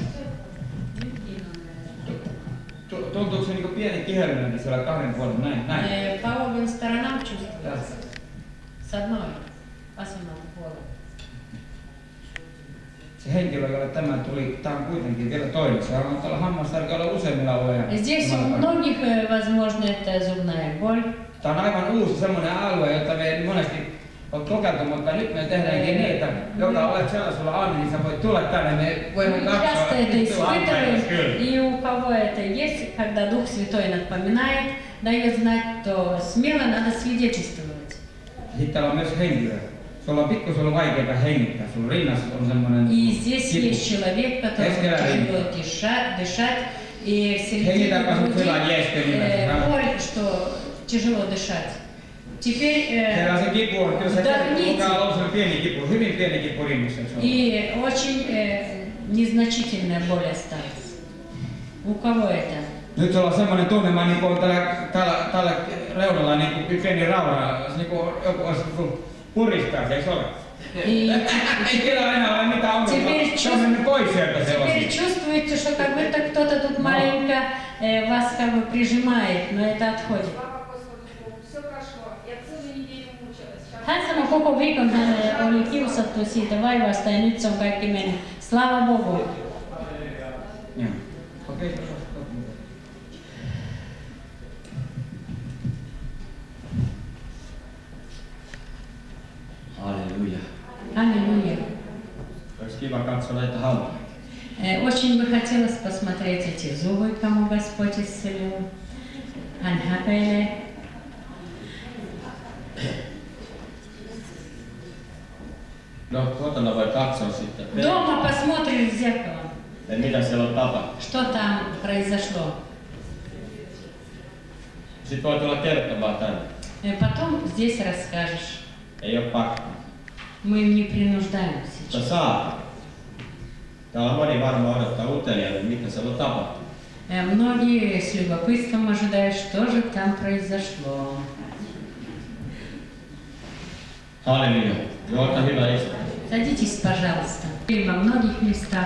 Tuntuuko se niinku pieni kiherryminen siellä kahden puolen näin? näin? По обеим сторонам чувствуется. С одной, vasemmalta puolelta. Se henkilö, jolle tämä tuli, tämä on kuitenkin vielä toinen. Se on tällä hammastarkka olla useimmilla alueilla. Здесь у многих, возможно, это zubная боль. Tämä on aivan uusi semmoinen alue, jota me ei monesti ole kokeiltu, mutta nyt me tehdäänkin niin, että joka olet sellaisella aina, niin sä voit tulla tänne, me voimme katsoa. Часто это испытываем, и у кого это есть, когда Дух Святой напоминает, дает знать, то смело надо свидетельствовать. Sitten täällä on myös henkilö. Sulla on pikkusen ollut vaikeaa hengittää, sun rinnassa on semmoinen И здесь есть человек, который тяжело дышать, и в середине груди боль, что тяжело дышать. Теперь э, вдохните. И очень э, незначительная боль осталась. У кого это? Nyt sulla on semmoinen tunne, mä niinku on täällä, täällä, täällä reunalla niinku pieni raura, niinku joku olisi puristaa, se ei ole. Ei tiedä enää ole mitään ongelmaa, se on mennyt pois sieltä se osa. Теперь чувствуете, что как будто кто-то тут маленько э, вас как бы прижимает, но это отходит. Hän sanoi koko viikon, hän oli kiusattu siitä vaivasta ja nyt se on kaikki mennyt. Slava Bogu. Halleluja. Halleluja. Olisi kiva katsoa näitä hampaita. Очень бы хотелось посмотреть эти зубы, кому Господь исцелил. Hän häpeilee. No, kotona voi katsoa sitten. Дома посмотришь в зеркало. Et mitä siellä on tapahtunut. Что там произошло. Sitten voi tulla kertomaan tänne. Потом здесь расскажешь. Ei ole pakko. Мы им не принуждаем Mutta сейчас. saa. Täällä on moni varmaan odottaa uteliaille, mitä siellä on tapahtunut. Многие с любопытством ожидают, что же там произошло. Halleluja. Olkaa hyvä istua. Садитесь, пожалуйста. И во многих местах.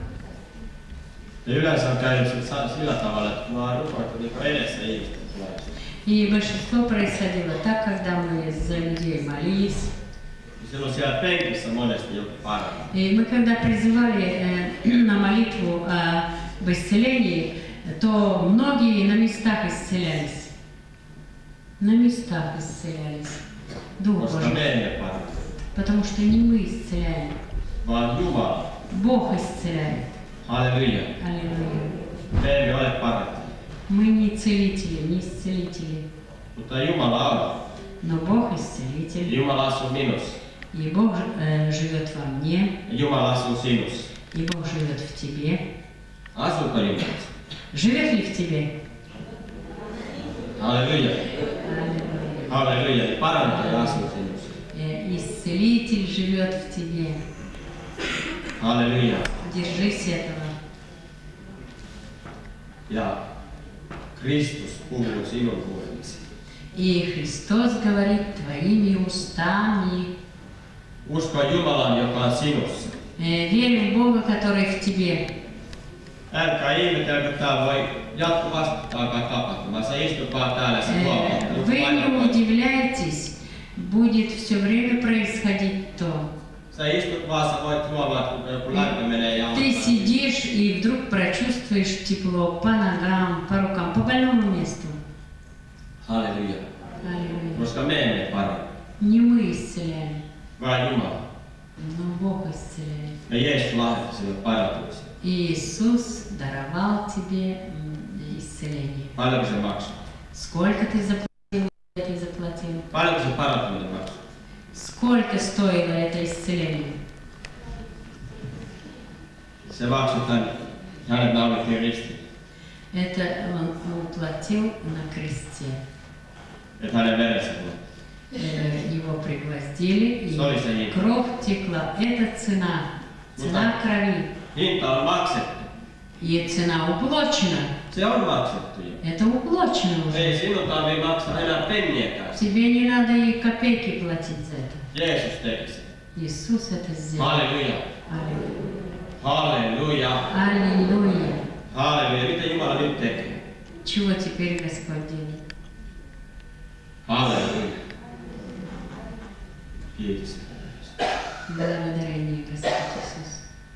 Ja yleensä on käynyt sillä tavalla, että mä oon rukoiltu niin edessä ihmistä tulee. И большинство происходило так, когда мы за людей молились. Silloin siellä penkissä monesti joku paranee. И мы когда призывали э, на молитву об исцелении, то многие на местах исцелялись. На местах исцелялись. Дух Божий. Потому что не мы исцеляем. Vaan Jumala. Бог исцеляет. Halleluja. Аллилуйя. Me emme ole parantajia. Мы не целители, не исцелители. Mutta Jumala on. Но Бог исцелитель. Jumala asuu minussa. И Бог э, живет во мне. Jumala asuu sinussa. И Бог живет в тебе. Asuuko Jumalassa? Живет ли в тебе? Halleluja. Halleluja. Parantaja asuu sinussa. Исцелитель живет в тебе. Halleluja. Держись этого. Ja Kristus puhuu sinun puheesi. И Христос говорит твоими устами. Usko Jumalaan, joka on sinussa. Верь в Бога, который в тебе. Älkää ihmetelkö, että tää voi jatkuvasti alkaa tapahtumaan. Sä istut vaan täällä ja sä huomaat. Вы не удивляйтесь, будет все время происходить то. Sä istut vaan, sä voit huomaat, kun joku lämpö menee jalkaan. Ты сидишь и вдруг прочувствуешь тепло по ногам, по рукам, по больному месту. Halleluja. Аллилуйя. Koska me emme paranna. Не мы исцеляем, Vaan Jumala. но Бог исцеляет. Ja Jeesus lahjoitti sinulle parantumisen. И Иисус даровал тебе исцеление. Paljonko se maksoi? Сколько ты заплатил, ты заплатил? Paljonko se parantuminen maksoi? Сколько стоило это исцеление? Se maksoi tämän, hänet naulittiin ristiin. Это он уплатил на кресте. Että hänen verensä tulee. Его пригвоздили, и Что это за кровь текла. Это цена. Цена крови. Hinta on maksettu. И цена уплачена. Se on maksettu jo. Это уплачено уже. Ei sinun tarvitse maksaa enää penniäkään. Тебе не надо и копейки платить за это. Jeesus teki sen. Иисус это сделал. Halleluja. Аллилуйя. Halleluja. Аллилуйя. Halleluja. Mitä Jumala nyt tekee? Чего теперь Господь делает? Halleluja. Kiitos. Благодарение, Господь Иисус.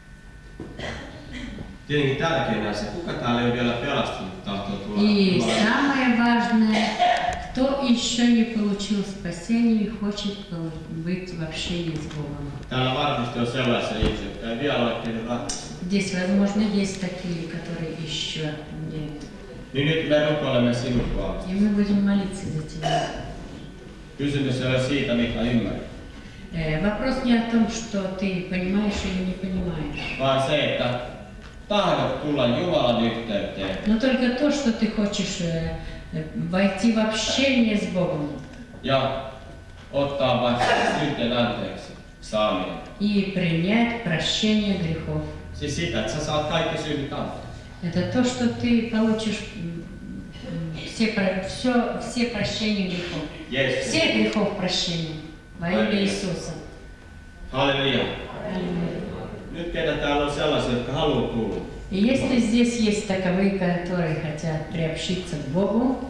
Tietenkin tärkein asia, kuka täällä ei ole vielä pelastunut, tahtoo tulla И Jumalan. самое важное, кто еще не получил спасение и хочет быть в общении с Богом. Täällä varmasti on sellaisia ihmisiä, jotka ei vielä ole tehnyt ratkaisua. Здесь, возможно, есть такие, которые еще нет. Niin nyt me rukoilemme sinun puolesta. И мы будем молиться за тебя. Kysymys ei ole siitä, mikä ymmärrät. Вопрос не о том, что ты понимаешь или не понимаешь. Vaan se, että tahdot tulla Jumalan yhteyteen. Но только то, что ты хочешь войти в общение с Богом. Ja ottaa vastaan syntien anteeksi saaminen. И принять прощение грехов. Siis sitä, että sä saat kaikki synnit anteeksi. Это то, что ты получишь все, все, все прощения грехов. Jeesus. Всех грехов прощения во имя Иисуса. Halleluja. Nyt ketä täällä on sellaisia, jotka haluaa tulla. И если здесь есть таковые, которые хотят приобщиться к Богу,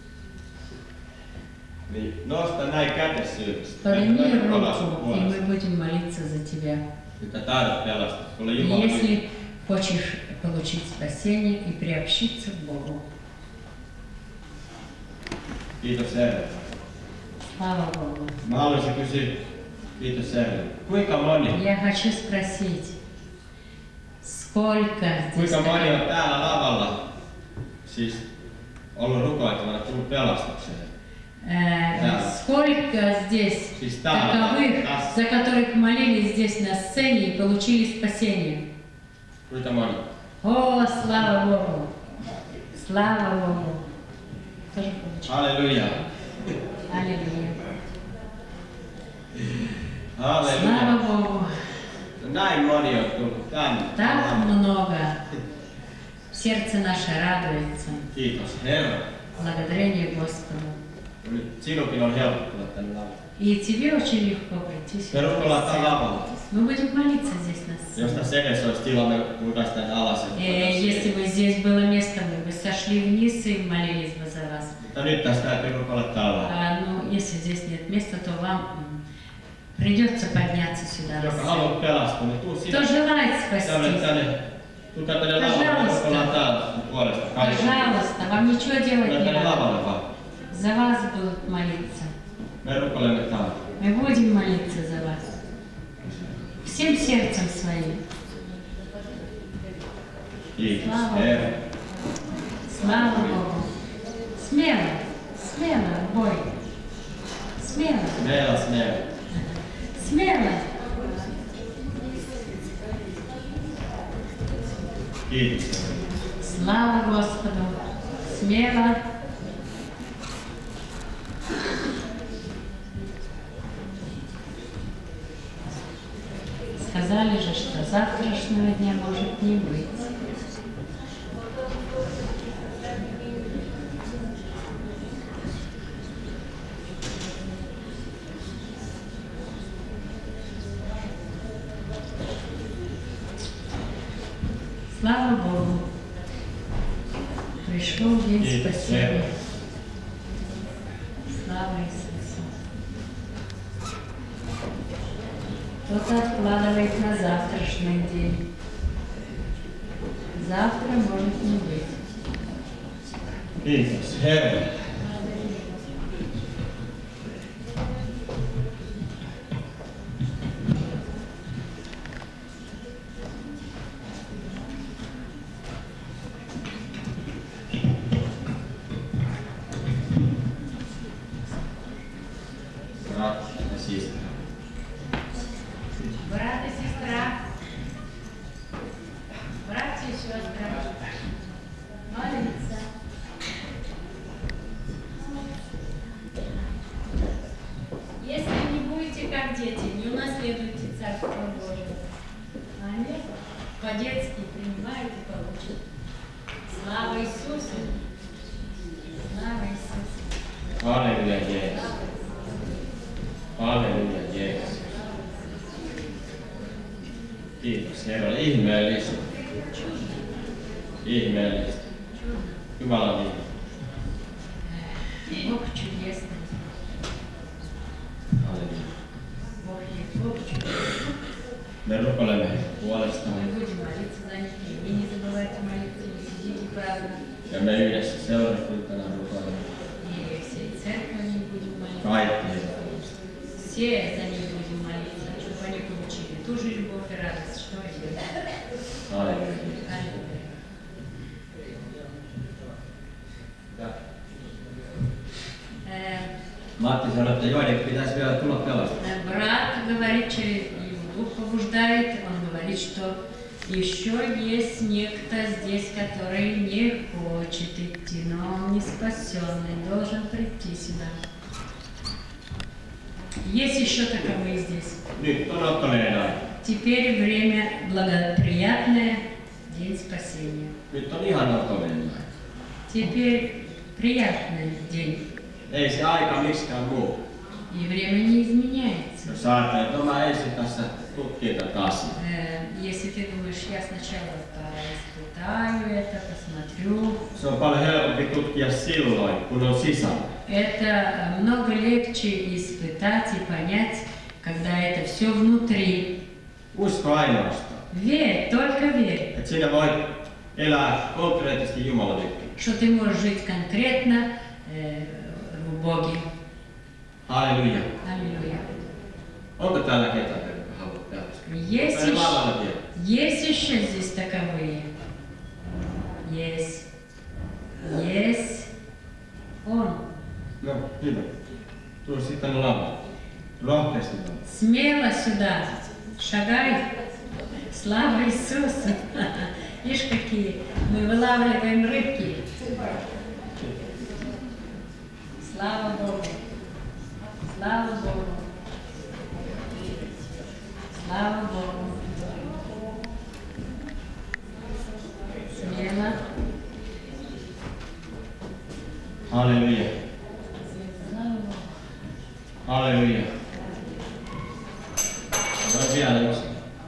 Niin nosta näin kätes ylös. подними руку, и мы будем молиться за тебя. Että tahdot pelastua. Sulle И Jumala. если хочешь получить спасение и приобщиться к Богу. Kiitos Herra. Слава Богу. Mä haluaisin kysyä, kiitos Herra. Kuinka moni, Я хочу спросить, сколько здесь kuinka moni таких- on täällä lavalla siis ollut rukoiltavana, tullut pelastukseen? Э, Да. Сколько здесь Siis täällä, таковых, tässä. за которых молились здесь на сцене и получили спасение? Kuinka moni? О, слава Богу! Слава Богу! Тоже получили. Halleluja. Аллилуйя. Halleluja. Слава Богу! Näin moni on tullut tänne. Так много. Сердце наше радуется. Kiitos Herra. Благодарение Господу. Nyt sinunkin on helppo tulla tänne lavalle. И тебе очень легко прийти Me сюда. rukoillaan täällä lavalla. Мы будем молиться здесь на сцене. Jos tässä edessä olisi tila, me tultaisiin tänne alas. ja Э, Если бы здесь было место, мы бы сошли вниз и молились бы за вас. Mutta nyt tästä täytyy rukoilla täällä. А, ну, если здесь нет места, то вам м, придется подняться сюда. на Joka сцену. haluaa pelastua, niin tuu Кто sinne. желает Tänne, спастись, tänne. Tuu tänne lavalle, me Пожалуйста. rukoillaan täällä sun puolesta. Kaikki. пожалуйста, вам ничего делать Tule не tänne надо. lavalle vaan. За вас будут молиться. Me rukoilemme täällä. Мы будем молиться за вас. Всем сердцем своим. Kiitos Слава Herra. Богу. Слава Богу. Смело, смело, бой. Смело, Meillä smell. смело. Kiitos. Слава Господу. Смело. сказали же, что завтрашнего дня может не быть. Слава Богу, пришел день спасения. Слава Иисусу. Кто-то откладывает на завтрашний день. Завтра может не быть. Kiitos, Herra. Брат и сестра, братья и сестры, молиться. Если не будете как дети, не унаследуете Царство Божие. А нет, по-детски принимаете, получите. Слава Иисусу! Слава Иисусу! Halleluja, Jeesus. Halleluja, Jeesus. Kiitos, Herra. Ihmeellistä. Ihmeellistä. Jumalan nimi. Бог чудесный. Halleluja. Бог есть Бог чудесный. Me rukoilemme puolestaan Мы будем молиться за них. И вы не забывайте молиться, не сидите праздно. ja me yhdessä seurakuntana rukoilemme И всей церковью будем молиться. kaikkien puolesta. Все за них будем молиться, чтобы они получили ту же любовь и радость, что и мы. Halleluja. Аллилуйя. Э, Matti sanoi, että joidenkin pitäisi vielä tulla pelastamaan. Брат говорит, через его побуждает, он говорит, что еще есть некто здесь, который не хочет идти, но он не спасенный, должен прийти сюда. Есть еще таковые здесь. Nyt on ottaneen aika. Теперь время благоприятное, день спасения. Nyt on ihan ottaneen aika. Теперь приятный день. Ei se aika miksikään muu. И время не изменяется. Jos ajattelee, että mä ensin tässä tutkin tätä asiaa. Э, Если ты думаешь, я сначала испытаю это, посмотрю, Se on paljon helpompi tutkia silloin, kun on sisällä. это много легче испытать и понять, когда это все внутри. Usko ainoastaan. Верь, только верь, Että siinä voi elää konkreettisesti Jumalan ykkönen. что ты можешь жить конкретно э, в Боге. Halleluja. Аллилуйя. Onko täällä ketään, joka haluaa pelastaa? Есть Ei vaaralla vielä. еще, есть еще здесь таковые. Есть. Есть. Он. No, hyvä. Tule sitten lavalle. Rohkeasti lavalle. Смело сюда. Шагай. Слава Иисусу. Видишь, какие мы вылавливаем рыбки. Слава Богу. Слава Богу. Слава Богу. Смело. Halleluja. Слава Богу. Halleluja. No vielä yksi.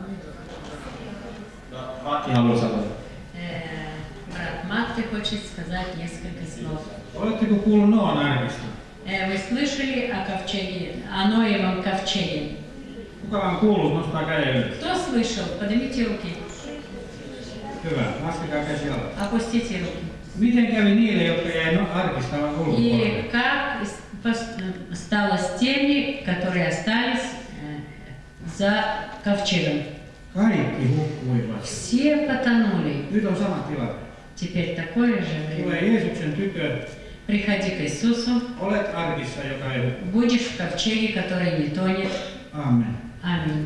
No, Matti haluaa sanoa. Э, Брат Матты хочет сказать несколько слов. Oletteko kuullut Noan arkista? Э, Вы слышали о ковчеге, о Ноевом ковчеге? Kuka on kuullut, nostaa käden ylös. Кто слышал? Поднимите руки. Hyvä, laskekaa käsi alas. Опустите руки. Miten kävi niille, jotka jäi no- arkista ulkopuolelle? И как с- пос- стало с теми, которые остались э, за ковчегом? Kaikki hukkuivat. Все потонули. Nyt on sama tilanne. Теперь такое же время. Tulee Jeesuksen tykö, Приходи к Иисусу, olet arkissa, joka ei hukku. будешь в ковчеге, который не тонет. Amen. Аминь.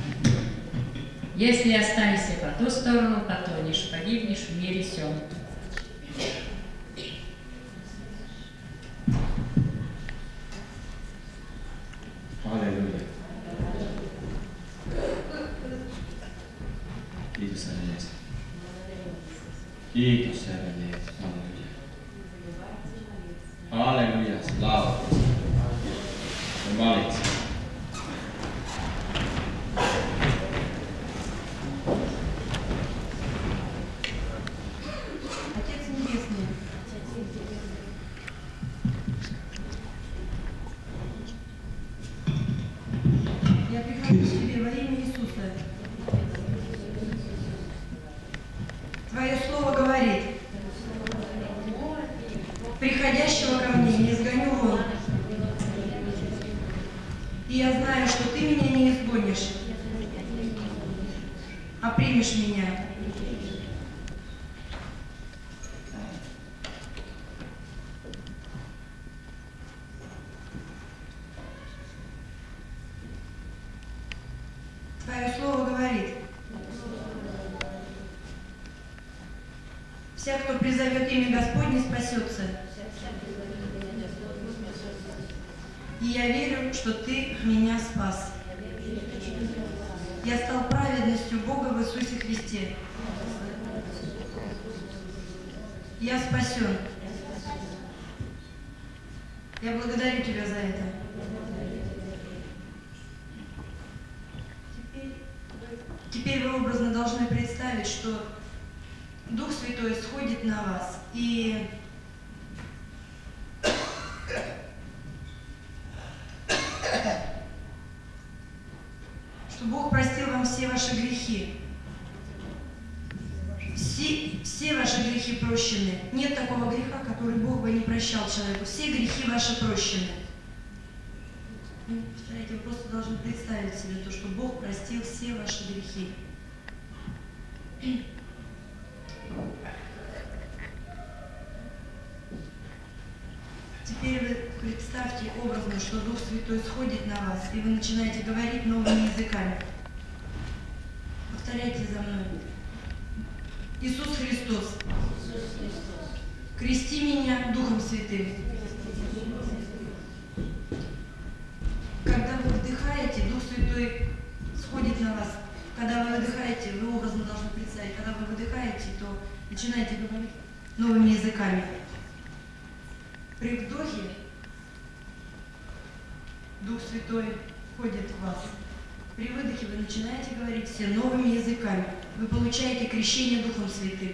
Если останешься по ту сторону, потонешь, погибнешь в мире сём. Halleluja. Kiitos Herra Jeesus. Kiitos Herra Jeesus. Halleluja. Halleluja. Laulaa. Ja valitse. Отец Небесный, я прихожу к Тебе во имя Иисуса. Твое Слово говорит: приходящего ко мне не изгоню вон. И я знаю, что Ты меня не изгонишь, а примешь меня. Твое Слово говорит: вся, кто призовет имя Господне, спасется. И я верю, что Ты меня спас. Я стал праведностью Бога в Иисусе Христе. Я спасен. Я благодарю Тебя за это. Теперь, теперь вы образно должны представить, что Дух Святой сходит на вас, и что Бог простил вам все ваши грехи. Все, все ваши грехи прощены. Нет такого греха, который Бог бы не прощал человеку. Все грехи ваши прощены. Вы, представляете, вы просто должны представить себе то, что Бог простил все ваши грехи. Теперь вы представьте образно, что Дух Святой сходит на вас, и вы начинаете говорить новыми языками. Повторяйте за мной. Иисус Христос, крести меня Духом Святым. Когда вы вдыхаете, Дух Святой сходит на вас. Когда вы выдыхаете, вы образно должны представить, когда вы выдыхаете, то начинаете говорить новыми языками. При вдохе Дух Святой входит в вас. При выдохе вы начинаете говорить все новыми языками. Вы получаете крещение Духом Святым.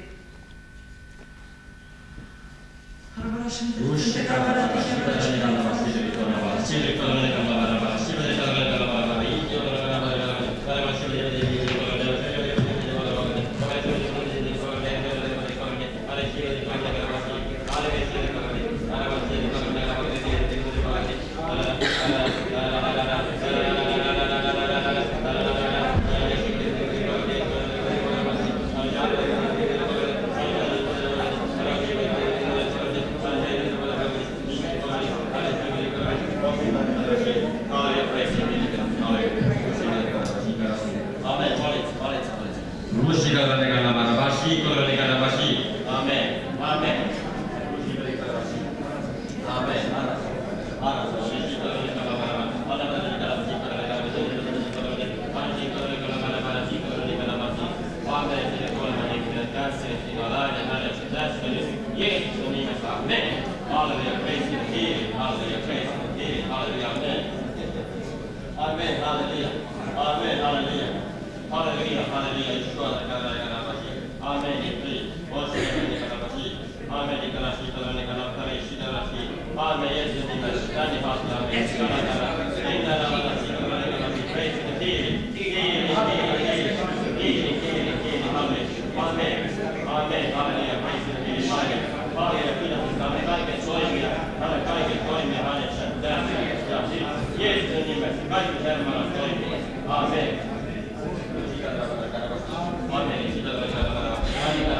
Amen.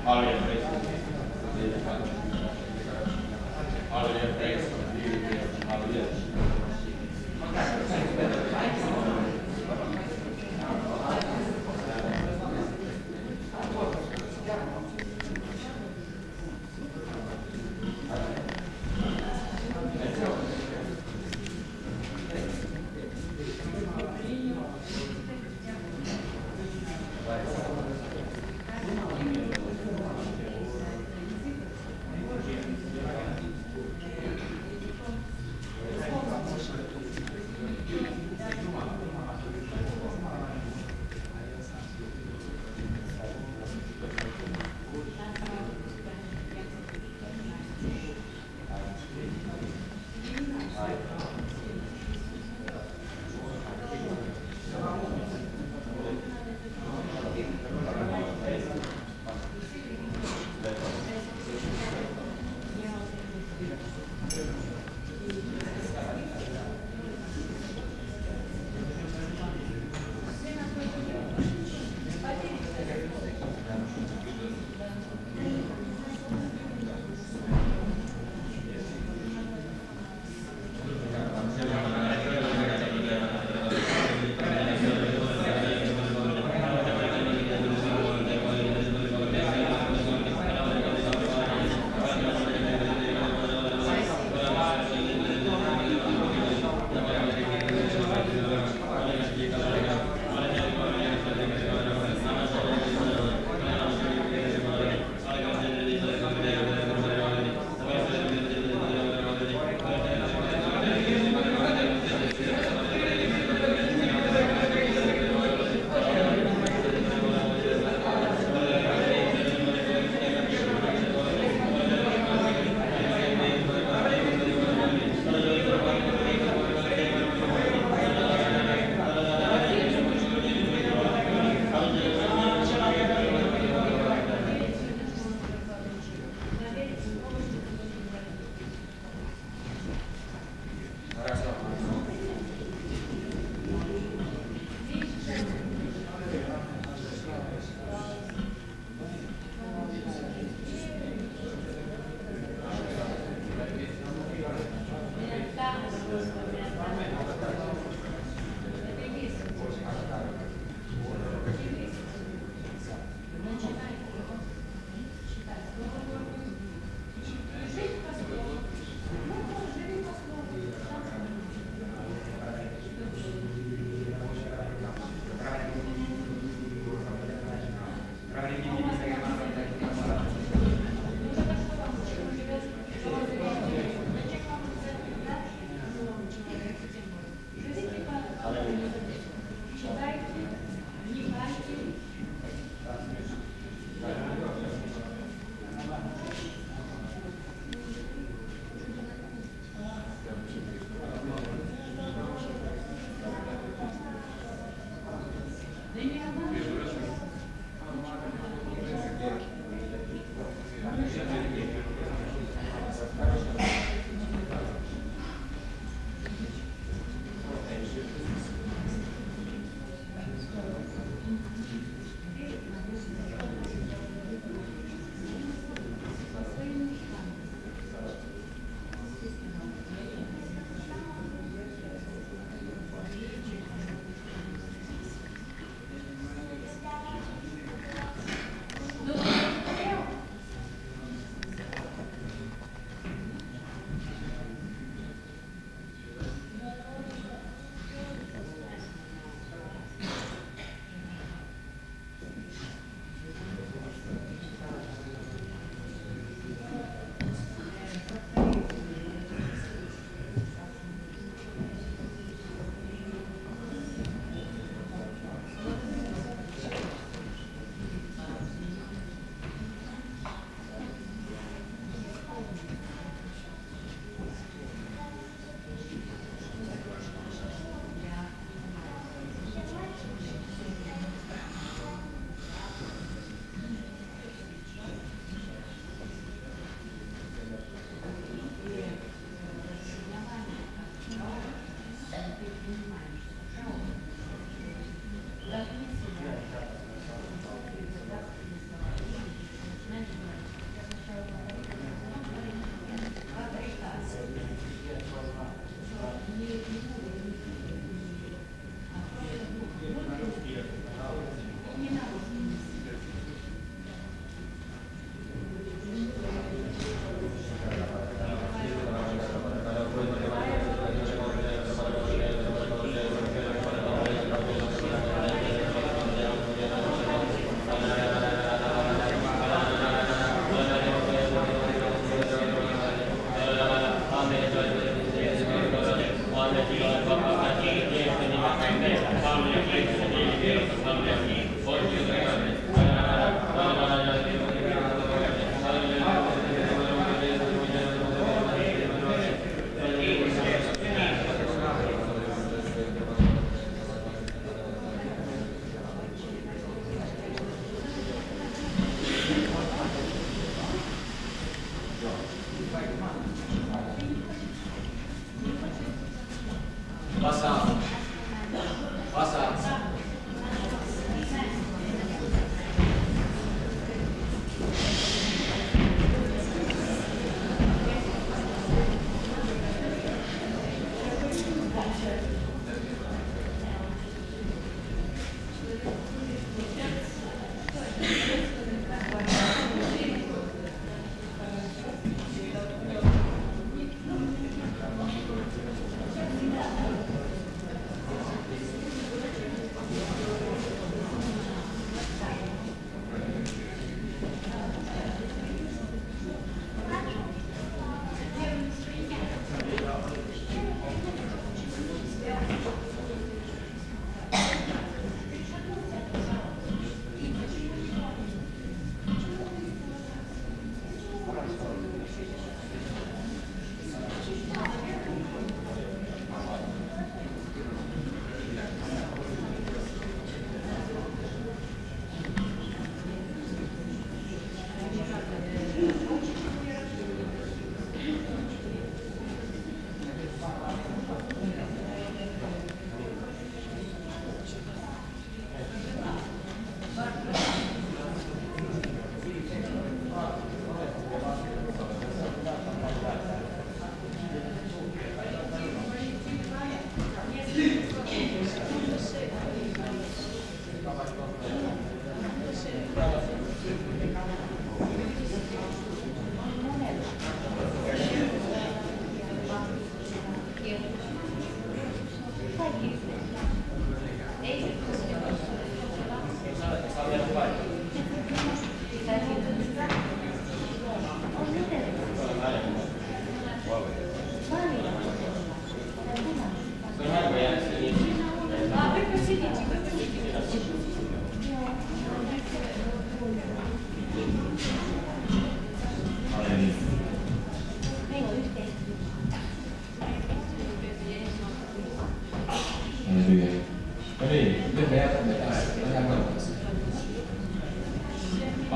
Gracias.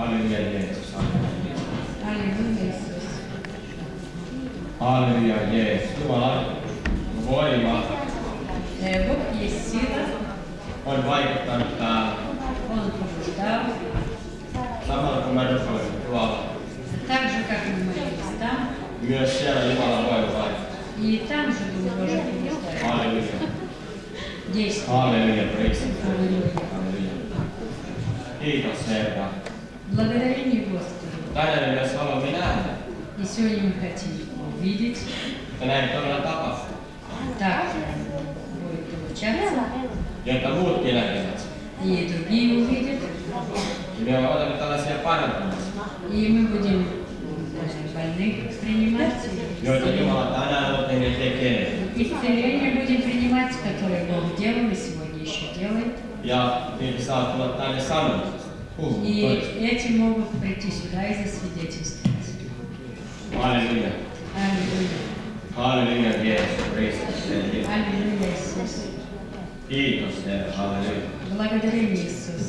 Halleluja Jeesus. Halleluja Jeesus. Halleluja Jeesus. Jumalan voima Бог есть сила. on vaikuttanut täällä. Он побуждал. Samalla kun mä rukoilin tuolla. Так же, как и мы молились там. Myös siellä Jumalan voima vaikuttaa. И там же был Божий побуждает. Halleluja. Действует. Halleluja, praise Him. Halleluja. Halleluja. Kiitos Herra. Благодарим Господу. Tänään myös haluamme nähdä. И сегодня мы хотим увидеть. Ja näin todella tapahtuu. Так будет получаться. Jotta muutkin näkevät. И другие увидят. Ja me otamme tällaisia parantamisia. И мы будем больных принимать. Joita Jumala tänään on tehnyt tekee. Исцеление будем принимать, которое Бог делал и сегодня еще делает. Ja niitä saa tulla tänne sanomaan. И эти могут прийти сюда и засвидетельствовать. Halleluja. Аллилуйя. Halleluja, Jeesus Kristus. Аллилуйя, Иисус. Kiitos Herra. Halleluja. Благодарим Иисус.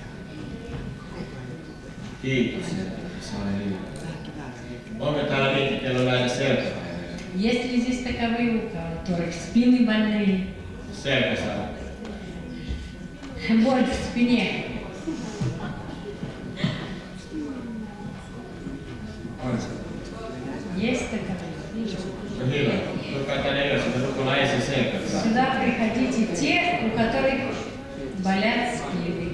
Kiitos Herra. Halleluja. Onko täällä niitä, kello on näitä selkäpäivää? Есть ли здесь таковые, у которых спины больные? Selkäsärä. Боль в спине. On se. Есть таковые? No hyvä. Tulkaa tänne ylös, me rukoillaan ensin selkäsärä. Сюда приходите те, у которых болят спины.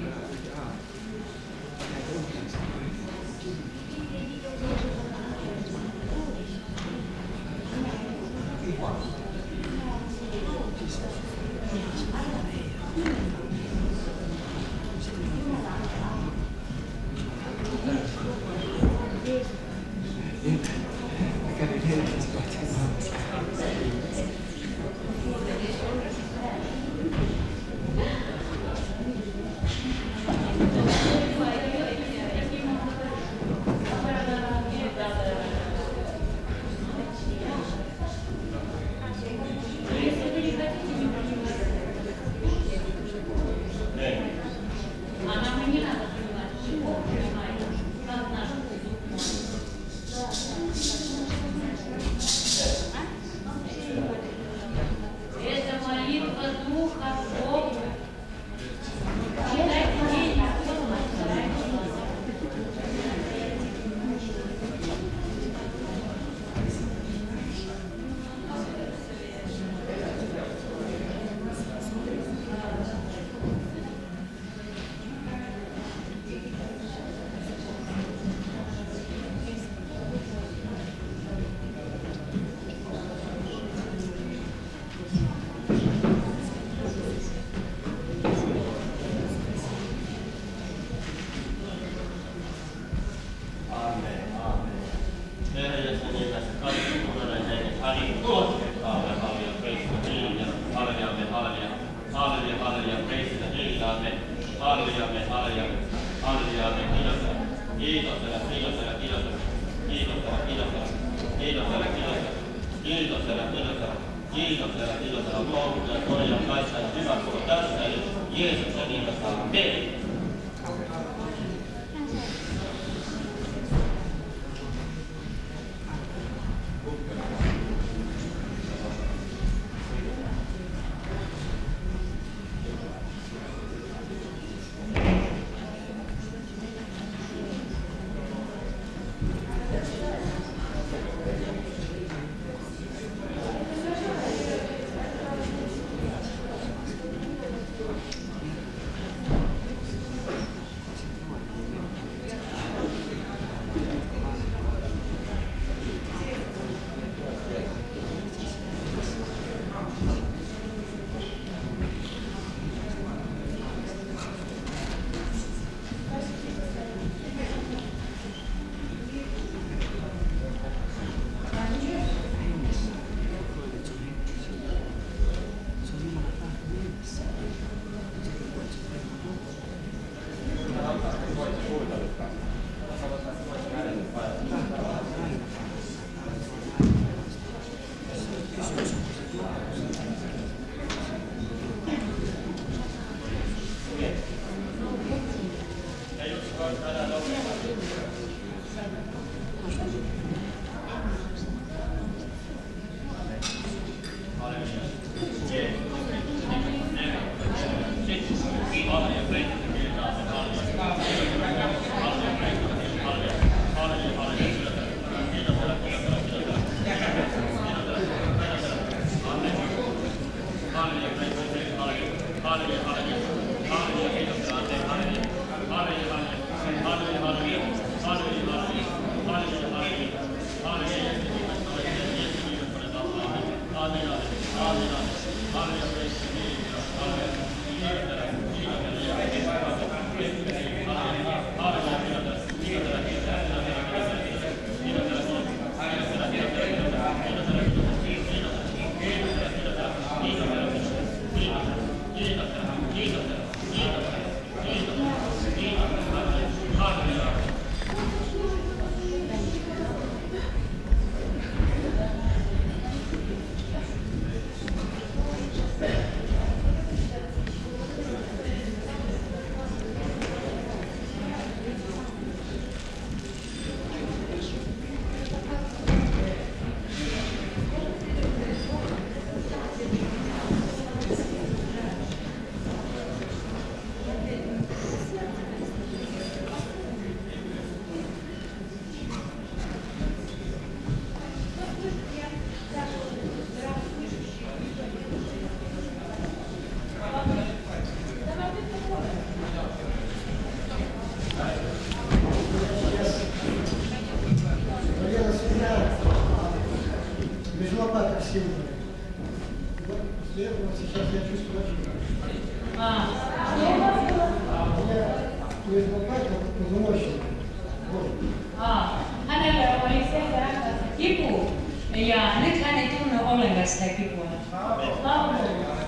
Hänellä oli sen verran kipu ja nyt hän ei tunne ollenkaan sitä kipua. Laulu.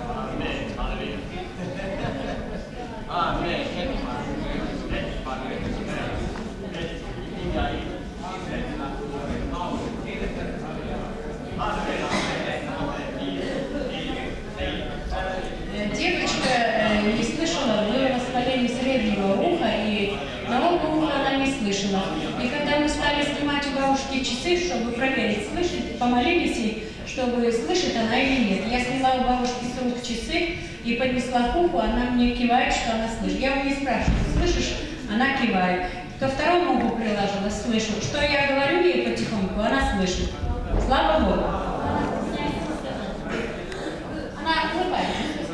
Девочка не слышала, было воспаление среднего уха, и нового уха она не слышала. И когда мы стали снимать у бабушки часы, чтобы проверить, слышит, помолились ей, чтобы слышит она или нет. Я сняла у бабушки с рук часы и поднесла к уху, она мне кивает, что она слышит. Я у нее спрашиваю, слышишь? Она кивает. Ко второму уху приложила, слышу. Что я говорю ей потихоньку, она слышит. Слава Богу. Она улыбается.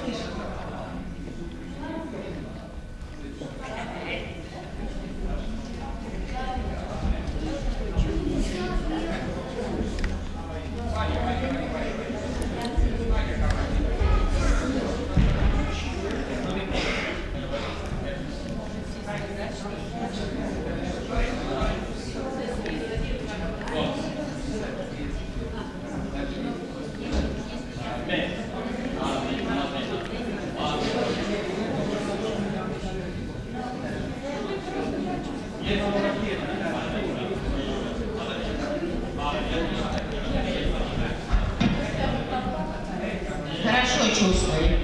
Хорошо чувствую.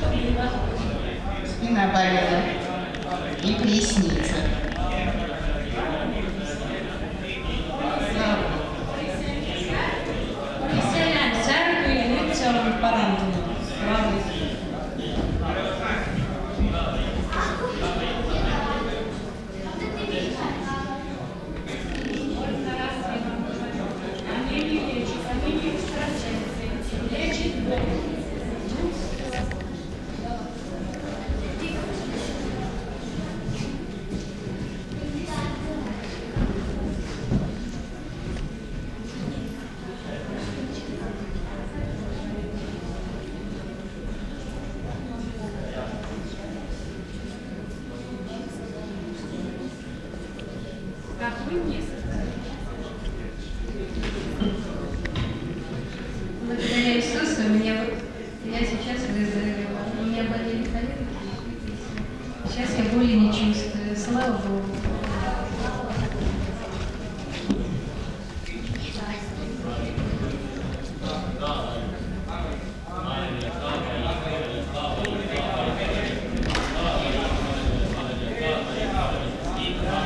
Спина болела и поясница. Selän särky ja nyt se on parantunut. Благодаря Иисусу, у меня вот, я сейчас выздоровела, у меня болели коленки. Сейчас я боли не чувствую, слава Богу. Thank you.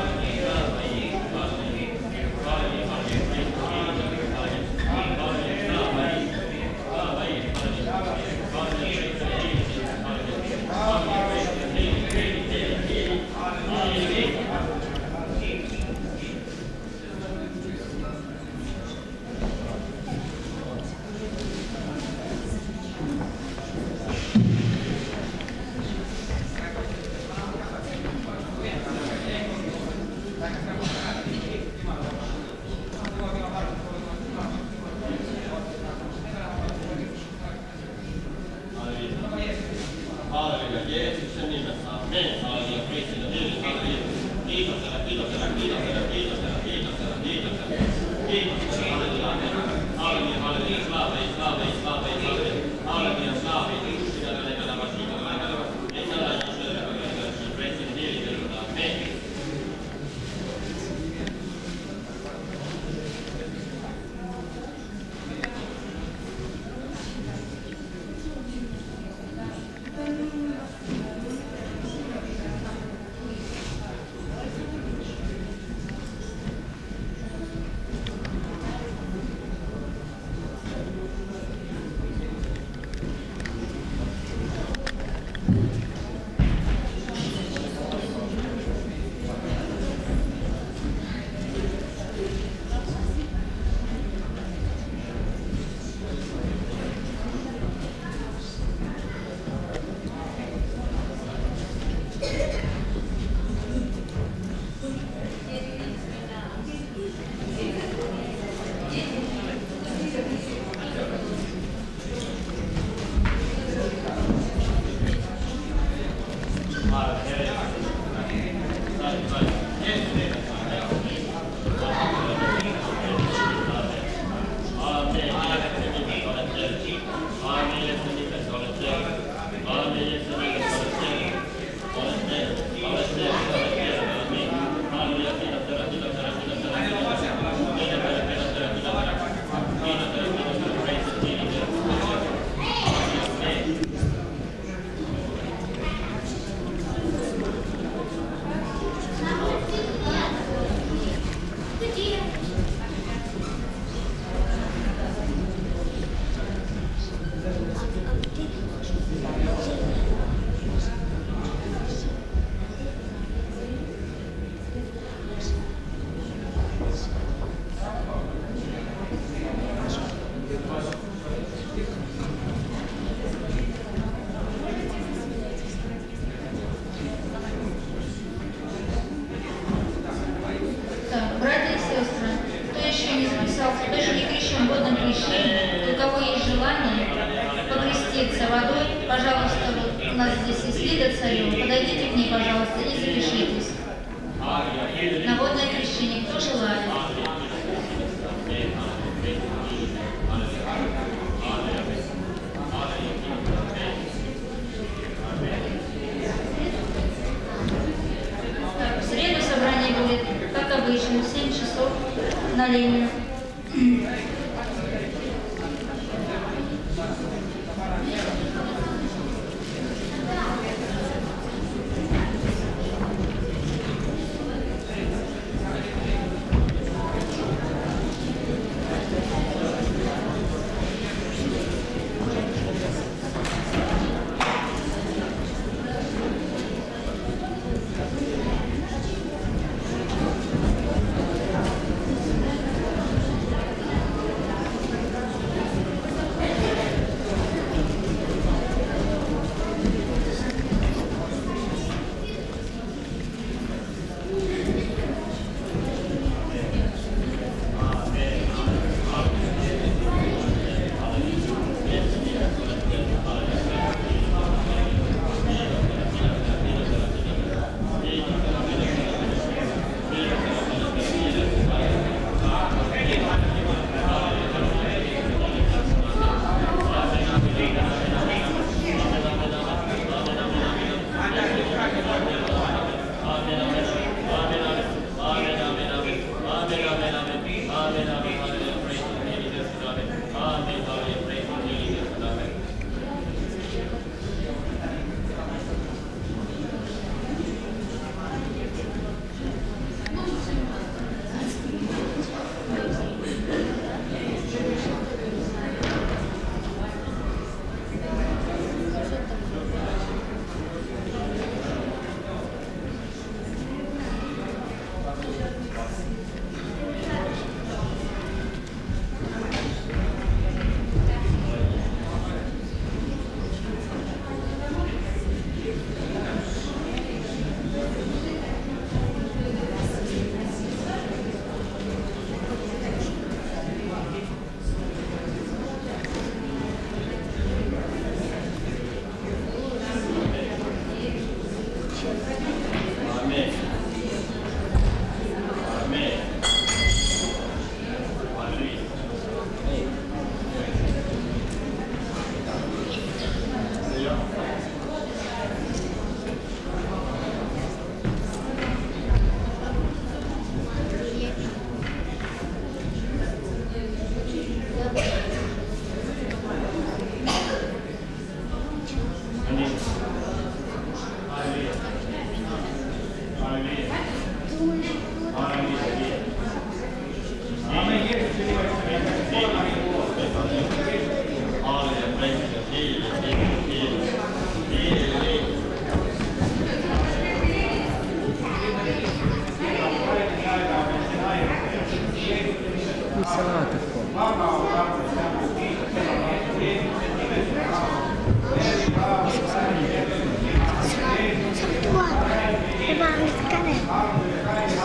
Guarda, e va a mescare.